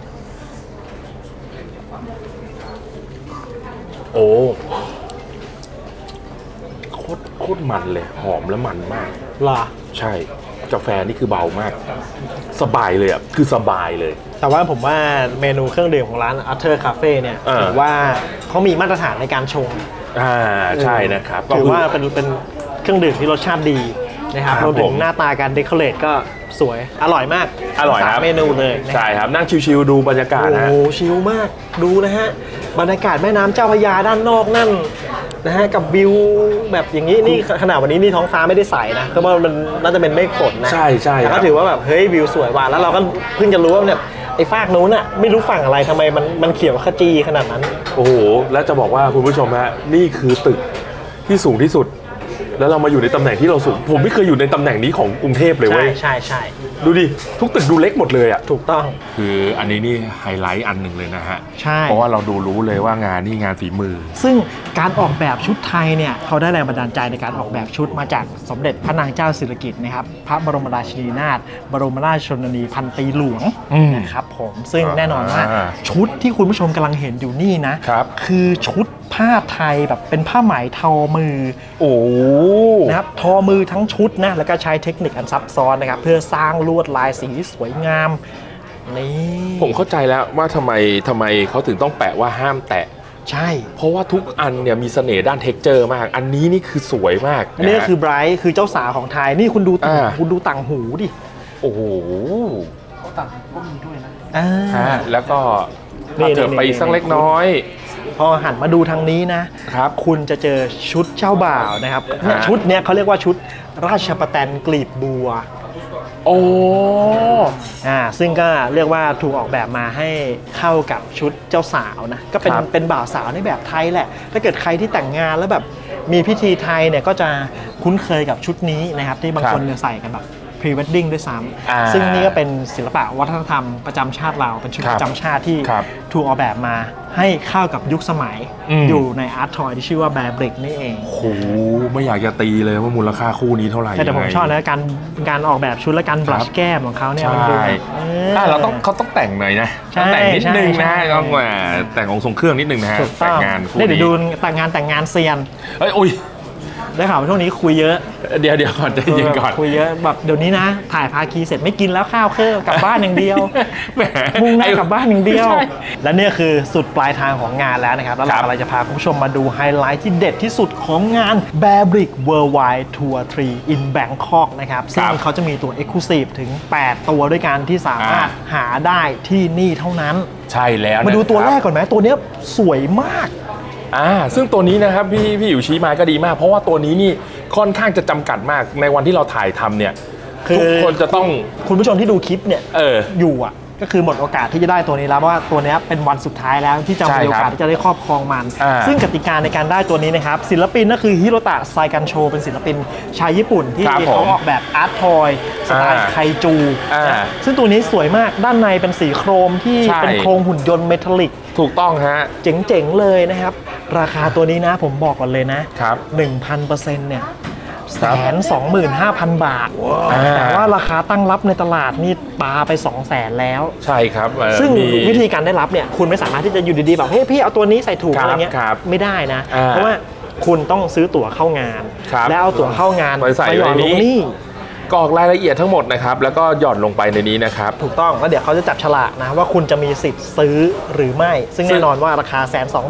Speaker 1: โคตรมันเลยหอมและมันมากใช่กาแฟนี่คือเบามากสบายเลยคือสบายเลย
Speaker 2: แต่ว่าผมว่าเมนูเครื่องดื่มของร้าน Arthur Cafe เนี่ยถือว่าเขามีมาตรฐานในการชง
Speaker 1: ใช่นะครับ
Speaker 2: ถือว่าเป็นเครื่องดื่มที่รสชาติดีนะครับรวมถึงหน้าตาการเดคอเรทก็สวยอร่อยมาก
Speaker 1: ครับ
Speaker 2: เมนูเลย
Speaker 1: ใช่ครับนั่งชิวๆดูบรรยากาศนะ
Speaker 2: ชิลมากดูนะฮะบรรยากาศแม่น้ำเจ้าพระยาด้านนอกนั่นนะฮะกับวิวแบบอย่างนี้นี่ขนาดวันนี้นี่ท้องฟ้าไม่ได้ใสนะเพราะว่ามันน่าจะเป็นเมฆฝนนะ
Speaker 1: ใช่
Speaker 2: แต่ก็ถือว่าแบบเฮ้ยวิวสวยว่ะแล้วเราก็เพิ่งจะรู้ว่าเนี่ยไอ้ฟากนู้นอ่ะไม่รู้ฝั่งอะไรทำไมมันเขียวขจีขนาดนั้น
Speaker 1: โอ้โหแล้วจะบอกว่าคุณผู้ชมฮะนี่คือตึกที่สูงที่สุดแล้วเรามาอยู่ในตำแหน่งที่เราสูงผมไม่เคยอยู่ในตำแหน่งนี้ของกรุงเทพเลยเว้ย
Speaker 2: ใช่
Speaker 1: ดูดิทุกตึกดูเล็กหมดเลยอ่ะ
Speaker 2: ถูกต้อง
Speaker 1: คืออันนี้นี่ไฮไลท์อันหนึ่งเลยนะฮะ
Speaker 2: ใช่
Speaker 1: เพราะว่าเราดูรู้เลยว่างานนี่งานฝีมือ
Speaker 2: ซึ่งการออกแบบชุดไทยเนี่ยเขาได้แรงบันดาลใจในการออกแบบชุดมาจากสมเด็จพระนางเจ้าสิริกิติ์นะครับพระบรมราชินีนาถบรมราชชนนีพันปีหลวงนะครับผมซึ่งแน่นอนว่าชุดที่คุณผู้ชมกำลังเห็นอยู่นี่นะคือชุดผ้าไทยแบบเป็นผ้าไหมทอมือนะครับทอมือทั้งชุดนะแล้วก็ใช้เทคนิคอันซับซ้อนนะครับเพื่อสร้างลวดลายสีที่สวยงามนี่
Speaker 1: ผมเข้าใจแล้วว่าทำไมเขาถึงต้องแปะว่าห้ามแตะ
Speaker 2: ใช่
Speaker 1: เพราะว่าทุกอันเนี่ยมีเสน่ห์ด้านเท็กเจอร์มากอันนี้นี่คือสวยมาก
Speaker 2: อันนี้คือไบรท์คือเจ้าสาวของไทยนี่คุณดูต่างหูดิ
Speaker 1: โอ้โห
Speaker 3: ต่างก็มีด้วยนะ
Speaker 1: แล้วก็เถิดไปสักเล็กน้อย
Speaker 2: พอหันมาดูทางนี้นะครับคุณจะเจอชุดเจ้าบ่าวนะครับชุดเนี้ยเขาเรียกว่าชุดราชประแตนกลีบบัวซึ่งก็เรียกว่าถูกออกแบบมาให้เข้ากับชุดเจ้าสาวนะก็เป็นบ่าวสาวในแบบไทยแหละถ้าเกิดใครที่แต่งงานแล้วแบบมีพิธีไทยเนี่ยก็จะคุ้นเคยกับชุดนี้นะครับที่บางคนใส่กันแบบพรีเวดดิ้งด้วยซ้ำซึ่งนี่ก็เป็นศิลปะวัฒนธรรมประจำชาติเราเป็นชุดประจำชาติที่ถูกออกแบบมาให้เข้ากับยุคสมัยอยู่ในอาร์ตทอยที่ชื่อว่าแบร์บริกนี่เอง
Speaker 1: โอ้โหไม่อยากจะตีเลยว่ามูลค่าคู่นี้เท่าไหร่
Speaker 2: แต่ผมชอบนะการออกแบบชุดและการบลัชแก้มของเขาเนี่ยมันดู
Speaker 1: เขาต้องแต่งหน่อยนะแต่งนิดนึงนะต้องแต่งองค์ทรงเครื่องนิดนึงนะฮะแต่งงานคู่นี้
Speaker 2: เดี๋ยวดูแต่งงานเซียน
Speaker 1: อุ้ย
Speaker 2: ได้ข่าวว่าช่วงนี้คุยเยอะ
Speaker 1: เดี๋ยวก่อนใจเย็นก่อน
Speaker 2: คุยเยอะแบบเดี๋ยวนี้นะถ่ายภาคีเสร็จไม่กินแล้วข้าวเครื่องกลับบ้านอย่างเดียวมุ่งหน้ากลับบ้านอย่างเดียวและนี่คือสุดปลายทางของงานแล้วนะครับแล้วเราจะพาคุณผู้ชมมาดูไฮไลท์ที่เด็ดที่สุดของงาน Bearbrick Worldwide Tour 3 in Bangkok นะครับซึ่งเขาจะมีตัว Exclusive ถึง8ตัวด้วยกันที่สามารถหาได้ที่นี่เท่านั้น
Speaker 1: ใช่แล้ว
Speaker 2: มาดูตัวแรกก่อนไหมตัวนี้สวยมาก
Speaker 1: ซึ่งตัวนี้นะครับพี่อยู่ชี้มาก็ดีมากเพราะว่าตัวนี้นี่ค่อนข้างจะจำกัดมากในวันที่เราถ่ายทำเนี่ยทุกคนจะต้อง
Speaker 2: คุณผู้ชมที่ดูคลิปเนี่ยอยู่ก็คือหมดโอกาสที่จะได้ตัวนี้แล้วเพราะว่าตัวนี้เป็นวันสุดท้ายแล้วที่จะมีโอกาสที่จะได้ครอบครองมันซึ่งกติกาในการได้ตัวนี้นะครับศิลปินก็คือฮิโรตะไซกันโชเป็นศิลปินชาวญี่ปุ่นที่เขาออกแบบอาร์ตทอยสไตล์ไคจูซึ่งตัวนี้สวยมากด้านในเป็นสีโครมที่เป็นโครงหุ่นยนต์เมทัลลิก
Speaker 1: ถูกต้องฮะ
Speaker 2: เจ๋งๆเลยนะครับราคาตัวนี้นะผมบอกก่อนเลยนะ 1,000% เนี่ย125,000 บาทแต่ว่าราคาตั้งรับในตลาดนี่ปาไป 200,000 แล้ว
Speaker 1: ใช่ครับ
Speaker 2: ซึ่งวิธีการได้รับเนี่ยคุณไม่สามารถที่จะอยู่ดีๆแบบเฮ้ยพี่เอาตัวนี้ใส่ถุงอะไรเงี้ยไม่ได้นะเพราะว่าคุณต้องซื้อตั๋วเข้างานแล้วเอาตั๋วเข้างาน
Speaker 1: ไปหย่อนลงนี่กรอกรายละเอียดทั้งหมมดนะครับแล้วก็หย่อนลงไปในนี้นะครับ
Speaker 2: ถูกต้องแล้วเดี๋ยวเขาจะจับฉลากนะว่าคุณจะมีสิทธิ์ซื้อหรือไม่ซึ่งแน่นอนว่าราคา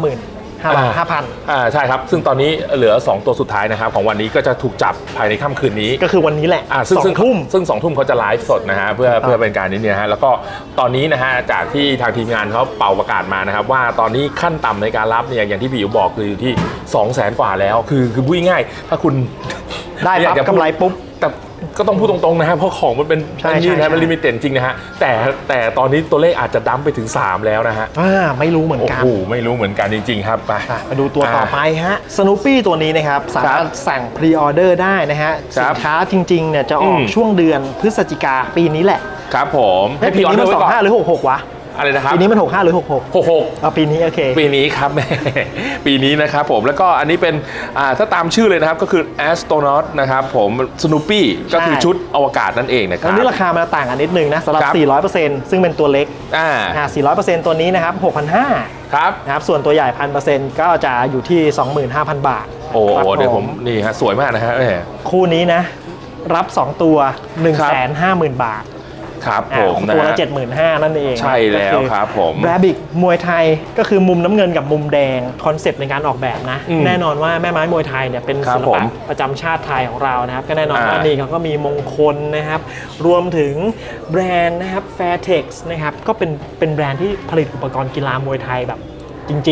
Speaker 2: 125,000
Speaker 1: ใช่ครับซึ่งตอนนี้เหลือ2ตัวสุดท้ายนะครับของวันนี้ก็จะถูกจับภายในค่ำคืนนี้
Speaker 2: ก็คือวันนี้แหละ
Speaker 1: ซึ่ง2 ทุ่มเขาจะไลฟ์สดนะฮะเพื่อเป็นการนี้นะฮะแล้วก็ตอนนี้นะฮะจากที่ทางทีมงานเขาเป่าประกาศมานะครับว่าตอนนี้ขั้นต่ำในการรับเนี่ยอย่างที่พี่อยู่บอกคืออยู่ที่ 200,000 กว่าแล้วคือพูดง่ายถ้าคุณ
Speaker 2: ได้ปั๊บกำไรปุ๊บ
Speaker 1: แต่ก็ต้องพูดตรงๆนะฮะเพราะของมันเป็นนี่นะมันลิมิเต็ดจริงนะฮะแต่ตอนนี้ตัวเลขอาจจะดั้มไปถึง3แล้วนะฮะ
Speaker 2: ไม่รู้เหมือนกัน
Speaker 1: โอ้โหไม่รู้เหมือนกันจริงๆครับ
Speaker 2: มาดูตัวต่อไปฮะสนูปี้ตัวนี้นะครับสามารถสั่งพรีออเดอร์ได้นะฮะสินค้าจริงๆเนี่ยจะออกช่วงเดือนพฤศจิกาปีนี้แหละ
Speaker 1: ครับผม
Speaker 2: ให้พรีออเดอร์ไว้ก่อน25หรือ66วะ
Speaker 1: อะไรนะครับ
Speaker 2: ปีนี้มัน65หรือ66ปีนี้โอเค
Speaker 1: ปีนี้ครับปีนี้นะครับผมแล้วก็อันนี้เป็นถ้าตามชื่อเลยนะครับก็คือ Astronaut นะครับผม Snoopy ก็คือชุดอวกาศนั่นเองนะครับ
Speaker 2: อันนี้ราคามันต่างกันนิดนึงนะสำหรับ 400% ซึ่งเป็นตัวเล็ก400% ตัวนี้นะครับ 6,500
Speaker 1: ครับ
Speaker 2: นะครับส่วนตัวใหญ่ 1,000% ก็จะอยู่ที่ 25,000 บาท
Speaker 1: โอ้เดี๋ยวผมนี่ฮะสวยมากนะฮะ
Speaker 2: คู่นี้นะรับ2ตัว 150,000 บาท
Speaker 1: ครับผม
Speaker 2: ตัวละ 75,000 นั่นเอง
Speaker 1: ใช่แล้วครับผม
Speaker 2: แบร์บิกมวยไทยก็คือมุมน้ำเงินกับมุมแดงคอนเซปต์ในการออกแบบนะแน่นอนว่าแม่ไม้มวยไทยเนี่ยเป็นศิลปะประจำชาติไทยของเรานะครับก็แน่นอนว่านี่เขาก็มีมงคลนะครับรวมถึงแบรนด์นะครับ Fairtex นะครับก็เป็นแบรนด์ที่ผลิตอุปกรณ์กีฬามวยไทยแบบจริงๆอ่ะ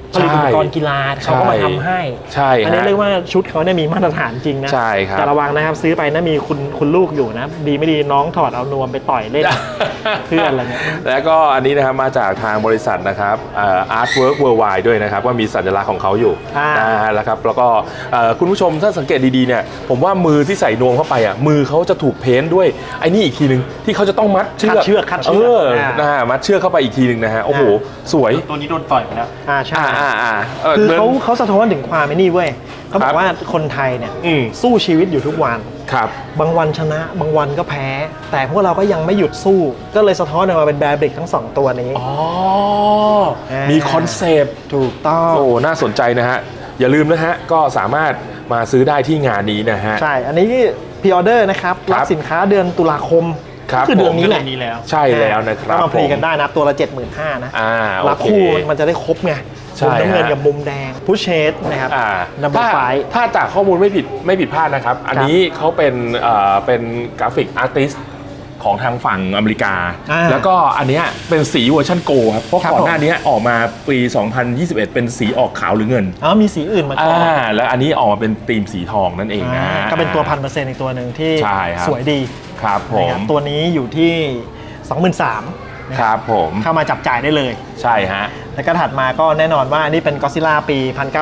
Speaker 2: ผลิตอุปกรณ์กีฬาเขาก็มาทำให้
Speaker 1: ใช่
Speaker 2: อันนี้เรียกว่าชุดเขาเนี่ยมีมาตรฐานจริงนะ
Speaker 1: ใช่ครับ
Speaker 2: แต่ระวังนะครับซื้อไปนะมีคุณลูกอยู่นะดีไม่ดีน้องถอดเอานวมไปต่อยเล่น เพื่อนอะไรเงี้ย
Speaker 1: แล้วก็อันนี้นะครับมาจากทางบริษัทนะครับArtwork Worldwide ด้วยนะครับว่ามีสัญลักษณ์ของเขาอยู่แล้วครับแล้วก็คุณผู้ชมถ้าสังเกตดีๆเนี่ยผมว่ามือที่ใส่นวมเข้าไปอ่ะมือเขาจะถูกเพ้นท์ด้วยไอ้นี่อีกทีนึงที่เขาจะต้องมัดเชือกมัดเชือกเข้าไปอีกทีนึงนะฮะโอ้โหสวย
Speaker 3: ตัวนี้โดนต่อยไปแล้ว
Speaker 2: ใช่คือเขาสะท้อนถึงความไม่นี่เว้ยเขาบอกว่าคนไทยเนี่ยสู้ชีวิตอยู่ทุกวันบางวันชนะบางวันก็แพ้แต่พวกเราก็ยังไม่หยุดสู้ก็เลยสะท้อนออกมาเป็นแบร์บริกทั้ง2ตัวนี้
Speaker 1: มีคอนเซปต์
Speaker 2: ถูกต้อง
Speaker 1: โอ้น่าสนใจนะฮะอย่าลืมนะฮะก็สามารถมาซื้อได้ที่งานนี้นะฮะ
Speaker 2: ใช่อันนี้พรีออเดอร์นะครับรับสินค้าเดือนตุลาคมคือเดือนนี้แหละ
Speaker 1: ใช่แล้วนะครับ
Speaker 2: มาพรีกันได้นะตัวละ 75,000 นะรับคู่มันจะได้ครบไงมุมน้ำเงินกับมุมแดงพุชเชดนะครับนัมเบอร์ไฟ
Speaker 1: ถ้าจากข้อมูลไม่ผิดพลาดนะครับอันนี้เขาเป็นกราฟิกอาร์ติสต์ของทางฝั่งอเมริกาแล้วก็อันนี้เป็นสีเวอร์ชันโกครับเพราะก่อนหน้านี้ออกมาปี 2021 เป็นสีออกขาวหรือเงิน
Speaker 2: มีสีอื่นมาก่อน
Speaker 1: แล้วอันนี้ออกมาเป็นธีมสีทองนั่นเองนะ
Speaker 2: ก็เป็นตัว 1,000% อีกตัวหนึ่งที่สวยดี
Speaker 1: ครับผม
Speaker 2: ตัวนี้อยู่ที่ 23,000
Speaker 1: ครับผม
Speaker 2: เข้ามาจับจ่ายได้เลย
Speaker 1: ใช่ฮะ
Speaker 2: แล้วก็ถัดมาก็แน่นอนว่านี่เป็น Godzilla ปี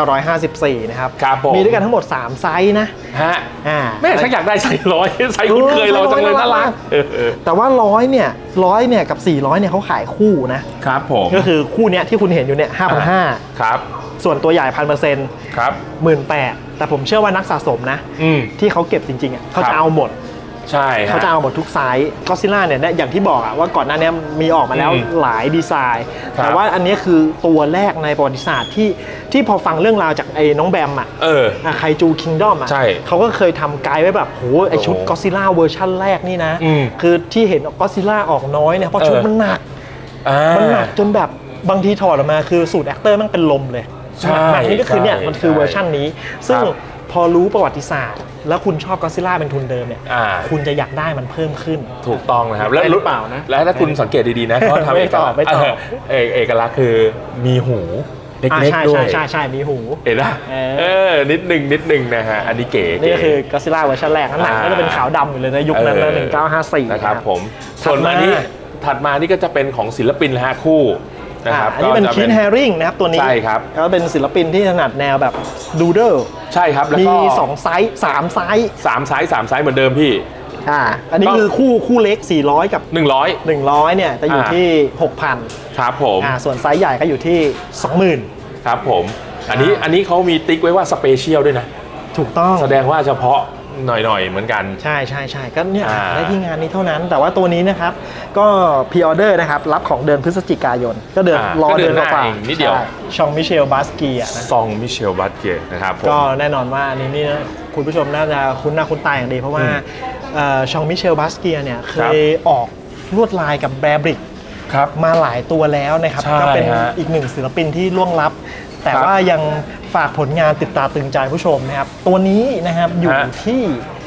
Speaker 2: 1954 นะครับมีด้วยกันทั้งหมด3ไซส์นะ
Speaker 1: แม่ฉันอยากได้ไซส์100ไซส์คุ้นเคยเราจังเลยน่ารัก
Speaker 2: แต่ว่า100เนี่ยกับ400เนี่ยเขาขายคู่นะครับ
Speaker 1: ผม
Speaker 2: ก็คือคู่เนี้ยที่คุณเห็นอยู่เนี่ย 5,500
Speaker 1: ครับ
Speaker 2: ส่วนตัวใหญ่ 1,000%
Speaker 1: ครับ
Speaker 2: 18,000 แต่ผมเชื่อว่านักสะสมนะที่เขาเก็บจริงๆเขาจะเอาหมด
Speaker 1: ใช่
Speaker 2: เขาจะเอาหมดทุกไซส์ก็ซิล่าเนี่ยอย่างที่บอกว่าก่อนหน้านี้มีออกมาแล้วหลายดีไซน์แต่ว่าอันนี้คือตัวแรกในประวัติศาสตร์ที่พอฟังเรื่องราวจากไอ้น้องแบมไคจูคิงดอมเขาก็เคยทำไกด์ไว้แบบโหไอชุดก็ซิล่าเวอร์ชั่นแรกนี่นะคือที่เห็นก็ซิล่าออกน้อยเนี่ยเพราะชุดมันหนักจนแบบบางทีถอดออกมาคือสูตรแอคเตอร์มันเป็นลมเลยนี่ก็คือเนี่ยมันคือเวอร์ชั่นนี้ซึ่งพอรู้ประวัติศาสตร์แล้วคุณชอบก็ซิล่าเป็นทุนเดิมเนี่ยคุณจะอยากได้มันเพิ่มขึ้น
Speaker 1: ถูกต้องนะครับ
Speaker 2: แล้วรู้เปล่านะ
Speaker 1: แล้วถ้าคุณสังเกตดีๆนะเขาทำเอกลักษณ์คือมีหูเล็กๆด้วย
Speaker 2: ใช่มีหู
Speaker 1: เห็นไหมนิดนึงนะฮะอันนี้เก๋
Speaker 2: นี่ก็คือก็ซิล่าเวอร์ชันแรกหนังก็จะเป็นขาวดำอยู่เลยในยุคนั้นนะ1954
Speaker 1: นะครับผมส่วนนี้ถัดมานี่ก็จะเป็นของศิลปินละคู่นะครับ
Speaker 2: อันนี้เป็นคีนแฮริงนะครับตัวนี้
Speaker 1: ใช่ครับ
Speaker 2: ก็เป็นศิลปินที่ถนัดแนวแบบดูเดิล
Speaker 1: ใช่ครับ
Speaker 2: แล้วก็มี2ไซส์3ไซ
Speaker 1: ส์เหมือนเดิมพี่
Speaker 2: อันนี้คือคู่เล็ก400กับ100เนี่ยจะอยู่ที่ 6,000
Speaker 1: ครับผม
Speaker 2: ส่วนไซส์ใหญ่ก็อยู่ที่ 20,000
Speaker 1: ครับผมอันนี้เขามีติ๊กไว้ว่าสเปเชียลด้วยนะ
Speaker 2: ถูกต้อง
Speaker 1: แสดงว่าเฉพาะหน่อยเหมือนกัน
Speaker 2: ใช่ก็เนี่ยได้ที่งานนี้เท่านั้นแต่ว่าตัวนี้นะครับก็พรีออเดอร์นะครับรับของเดือนพฤศจิกายนก็เดือนรอเดือนกว่า
Speaker 1: นิดเดียว
Speaker 2: ชองมิเชลบาสเกียนะ
Speaker 1: ซองมิเชลบาสเกียนะครับ
Speaker 2: ก็แน่นอนว่านี่คุณผู้ชมน่าจะคุ้นหน้าคุ้นตาอย่างดีเพราะว่าชองมิเชลบาสเกียเนี่ยเคยออกลวดลายกับแบร์บริกมาหลายตัวแล้วนะครับก็เป็นอีกหนึ่งศิลปินที่ล่วงลับแต่ว่ายังฝากผลงานติดตาตึงใจผู้ชมนะครับตัวนี้นะครับอยู่ที่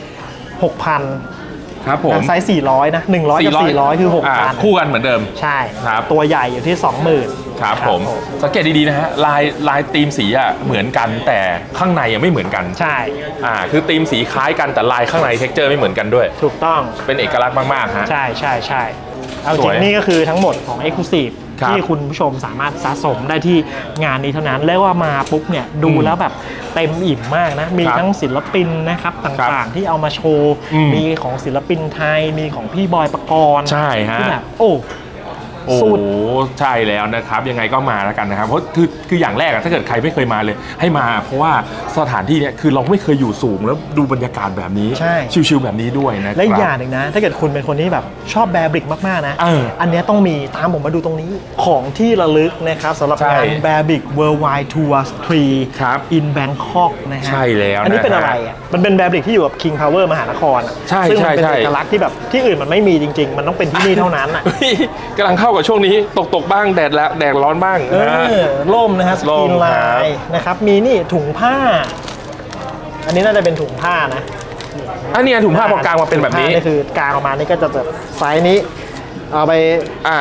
Speaker 2: 6,000
Speaker 1: ครับผม
Speaker 2: ไซส์400นะ100กับ400คือ 6,000
Speaker 1: คู่กันเหมือนเดิม
Speaker 2: ใช่ตัวใหญ่อยู่ที่ 20,000
Speaker 1: ครับผมสังเกตดีๆนะฮะลายธีมสีเหมือนกันแต่ข้างในไม่เหมือนกัน
Speaker 2: ใช่
Speaker 1: คือธีมสีคล้ายกันแต่ลายข้างในเท็กเจอร์ไม่เหมือนกันด้วย
Speaker 2: ถูกต้อง
Speaker 1: เป็นเอกลักษณ์มากๆฮะ
Speaker 2: ใช่เอาจริงนี่ก็คือทั้งหมดของ Exclusive ที่คุณผู้ชมสามารถสะสมได้ที่งานนี้เท่านั้นเรียกว่ามาปุ๊บเนี่ยดูแล้วแบบเต็มอิ่มมากนะมีทั้งศิลปินนะครับต่างๆที่เอามาโชว์มีของศิลปินไทยมีของพี่บอยปกรณ์
Speaker 1: ใช่ฮะ
Speaker 2: ที่แบบโอ้
Speaker 1: ใช่แล้วนะครับยังไงก็มาแล้วกันนะครับเพราะคืออย่างแรกถ้าเกิดใครไม่เคยมาเลยให้มาเพราะว่าสถานที่เนี่ยคือเราไม่เคยอยู่สูงแล้วดูบรรยากาศแบบนี้ชิลๆแบบนี้ด้วยนะครับ
Speaker 2: และอย่างหนึ่งนะถ้าเกิดคุณเป็นคนที่แบบชอบแบร์บริกมากๆนะอันนี้ต้องมีตามผมมาดูตรงนี้ของที่ระลึกนะครับสำหรับงานแบร์บริก Worldwide Tour 3 in Bangkok นะฮะ
Speaker 1: ใช่แล้ว
Speaker 2: อันนี้เป็นอะไรอ่ะมันเป็นแบร์บริกที่อยู่กับ King Power มหานครซึ่งมันเป็นเอกลักษณ์ที่แบบที่อื่นมันไม่มีจริงๆมันต้องเป็นที่นี่เท่านั้นอ่ะ
Speaker 1: กำลังเข้ากับช่วงนี้ตกบ้างแดดร้อนบ้าง
Speaker 2: ร่มนะฮะสกรีนลายนะครับมีนี่ถุงผ้าอันนี้น่าจะเป็นถุงผ้านะ
Speaker 1: อันนี้ถุงผ้าพอกลางมาเป็นแบบนี้
Speaker 2: นี่คือกลางออกมานี่ก็จะแบบไซส์นี้เอาไป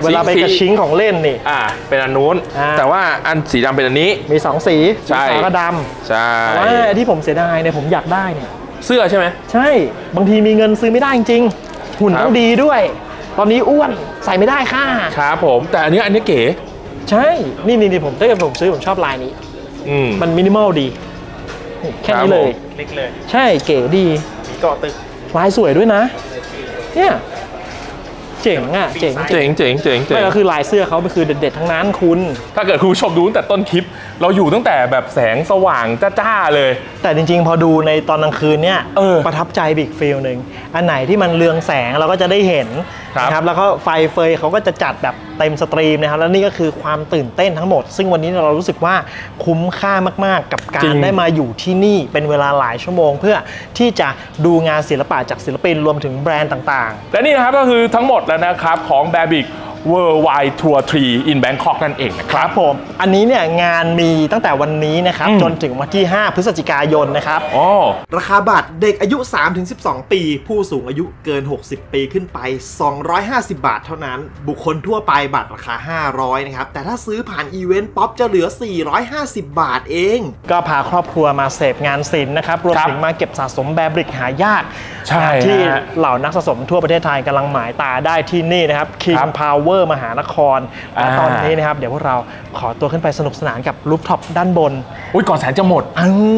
Speaker 2: เวลาไปกระชิงของเล่นนี่
Speaker 1: เป็นอันนู้นแต่ว่าอันสีดำเป็นอันนี้
Speaker 2: มี2สี
Speaker 1: ใช่
Speaker 2: ขาวกับดำ
Speaker 1: ใช่
Speaker 2: แต่ว่าที่ผมเสียดายเนี่ยผมอยากได้เนี่ย
Speaker 1: เสื้อใช่ไหม
Speaker 2: ใช่บางทีมีเงินซื้อไม่ได้จริงหุ่นต้องดีด้วยตอนนี้อ้วนใส่ไม่ได้ค่ะ
Speaker 1: ครับผมแต่อันนี้เก๋
Speaker 2: ใช่นี่ผมถ้าเกิดผมซื้อผมชอบลายนี้มันมินิมอลดีแค่นี้เลย
Speaker 3: เล็กเลย
Speaker 2: ใช่เก๋ดี
Speaker 3: มีเกาะตึก
Speaker 2: ลายสวยด้วยนะเนี่ยเจ๋งอ่ะเจ๋งไม่ก็คือลายเสื้อเขาคือเด็ดๆทั้งนั้นคุณ
Speaker 1: ถ้าเกิดคุณผู้ชมดูตั้งแต่ต้นคลิปเราอยู่ตั้งแต่แบบแสงสว่างจ้าๆเลย
Speaker 2: แต่จริงๆพอดูในตอนกลางคืนเนี่ยประทับใจบิ๊กฟิลหนึ่งอันไหนที่มันเรืองแสงเราก็จะได้เห็นนะครับแล้วก็ไฟเฟยเขาก็จะจัดแบบเต็มสตรีมนะครับแล้วนี่ก็คือความตื่นเต้นทั้งหมดซึ่งวันนี้เรารู้สึกว่าคุ้มค่ามากๆกับการได้มาอยู่ที่นี่เป็นเวลาหลายชั่วโมงเพื่อที่จะดูงานศิลปะจากศิลปินรวมถึงแบรนด์ต่าง
Speaker 1: ๆและนี่นะครับก็คือทั้งหมดแล้วนะครับของ Bearbrick Worldwide Tour 3 in Bangkok นั่นเองนะครับ
Speaker 2: ผมอันนี้เนี่ยงานมีตั้งแต่วันนี้นะครับจนถึงวันที่5พฤศจิกายนนะครับ
Speaker 4: ราคาบัตรเด็กอายุ 3-12 ปีผู้สูงอายุเกิน60ปีขึ้นไป250 บาทเท่านั้นบุคคลทั่วไปบัตรราคา500นะครับแต่ถ้าซื้อผ่านอีเวนต์ป๊อปจะเหลือ450 บาทเอง
Speaker 2: ก็พาครอบครัวมาเสพงานศิลป์นะครับรวมถึงมาเก็บสะสมBearbrickหายากที่เหล่านักสะสมทั่วประเทศไทยกำลังหมายตาได้ที่นี่นะครับ King Powerมหานครและตอนนี้นะครับเดี๋ยวพวกเราขอตัวขึ้นไปสนุกสนานกับรูฟท็อปด้านบน
Speaker 1: ก่อนแสงจะหมด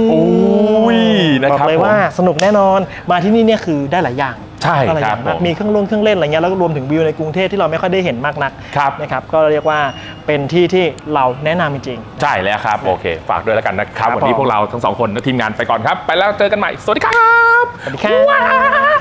Speaker 2: บอกเลยว่าสนุกแน่นอนมาที่นี่เนี่ยคือได้หลายอย่าง
Speaker 1: ใช่ครับ
Speaker 2: มีเครื่องเล่นอะไรเงี้ยแล้วก็รวมถึงวิวในกรุงเทพที่เราไม่ค่อยได้เห็นมากนักนะครับก็เรียกว่าเป็นที่ที่เราแนะนำจริง
Speaker 1: ใช่แล้วครับโอเคฝากด้วยแล้วกันนะครับวันนี้พวกเราทั้ง2คนและทีมงานไปก่อนครับไปแล้วเจอกันใหม่สวัสดีครับ
Speaker 2: สวัสดีครับ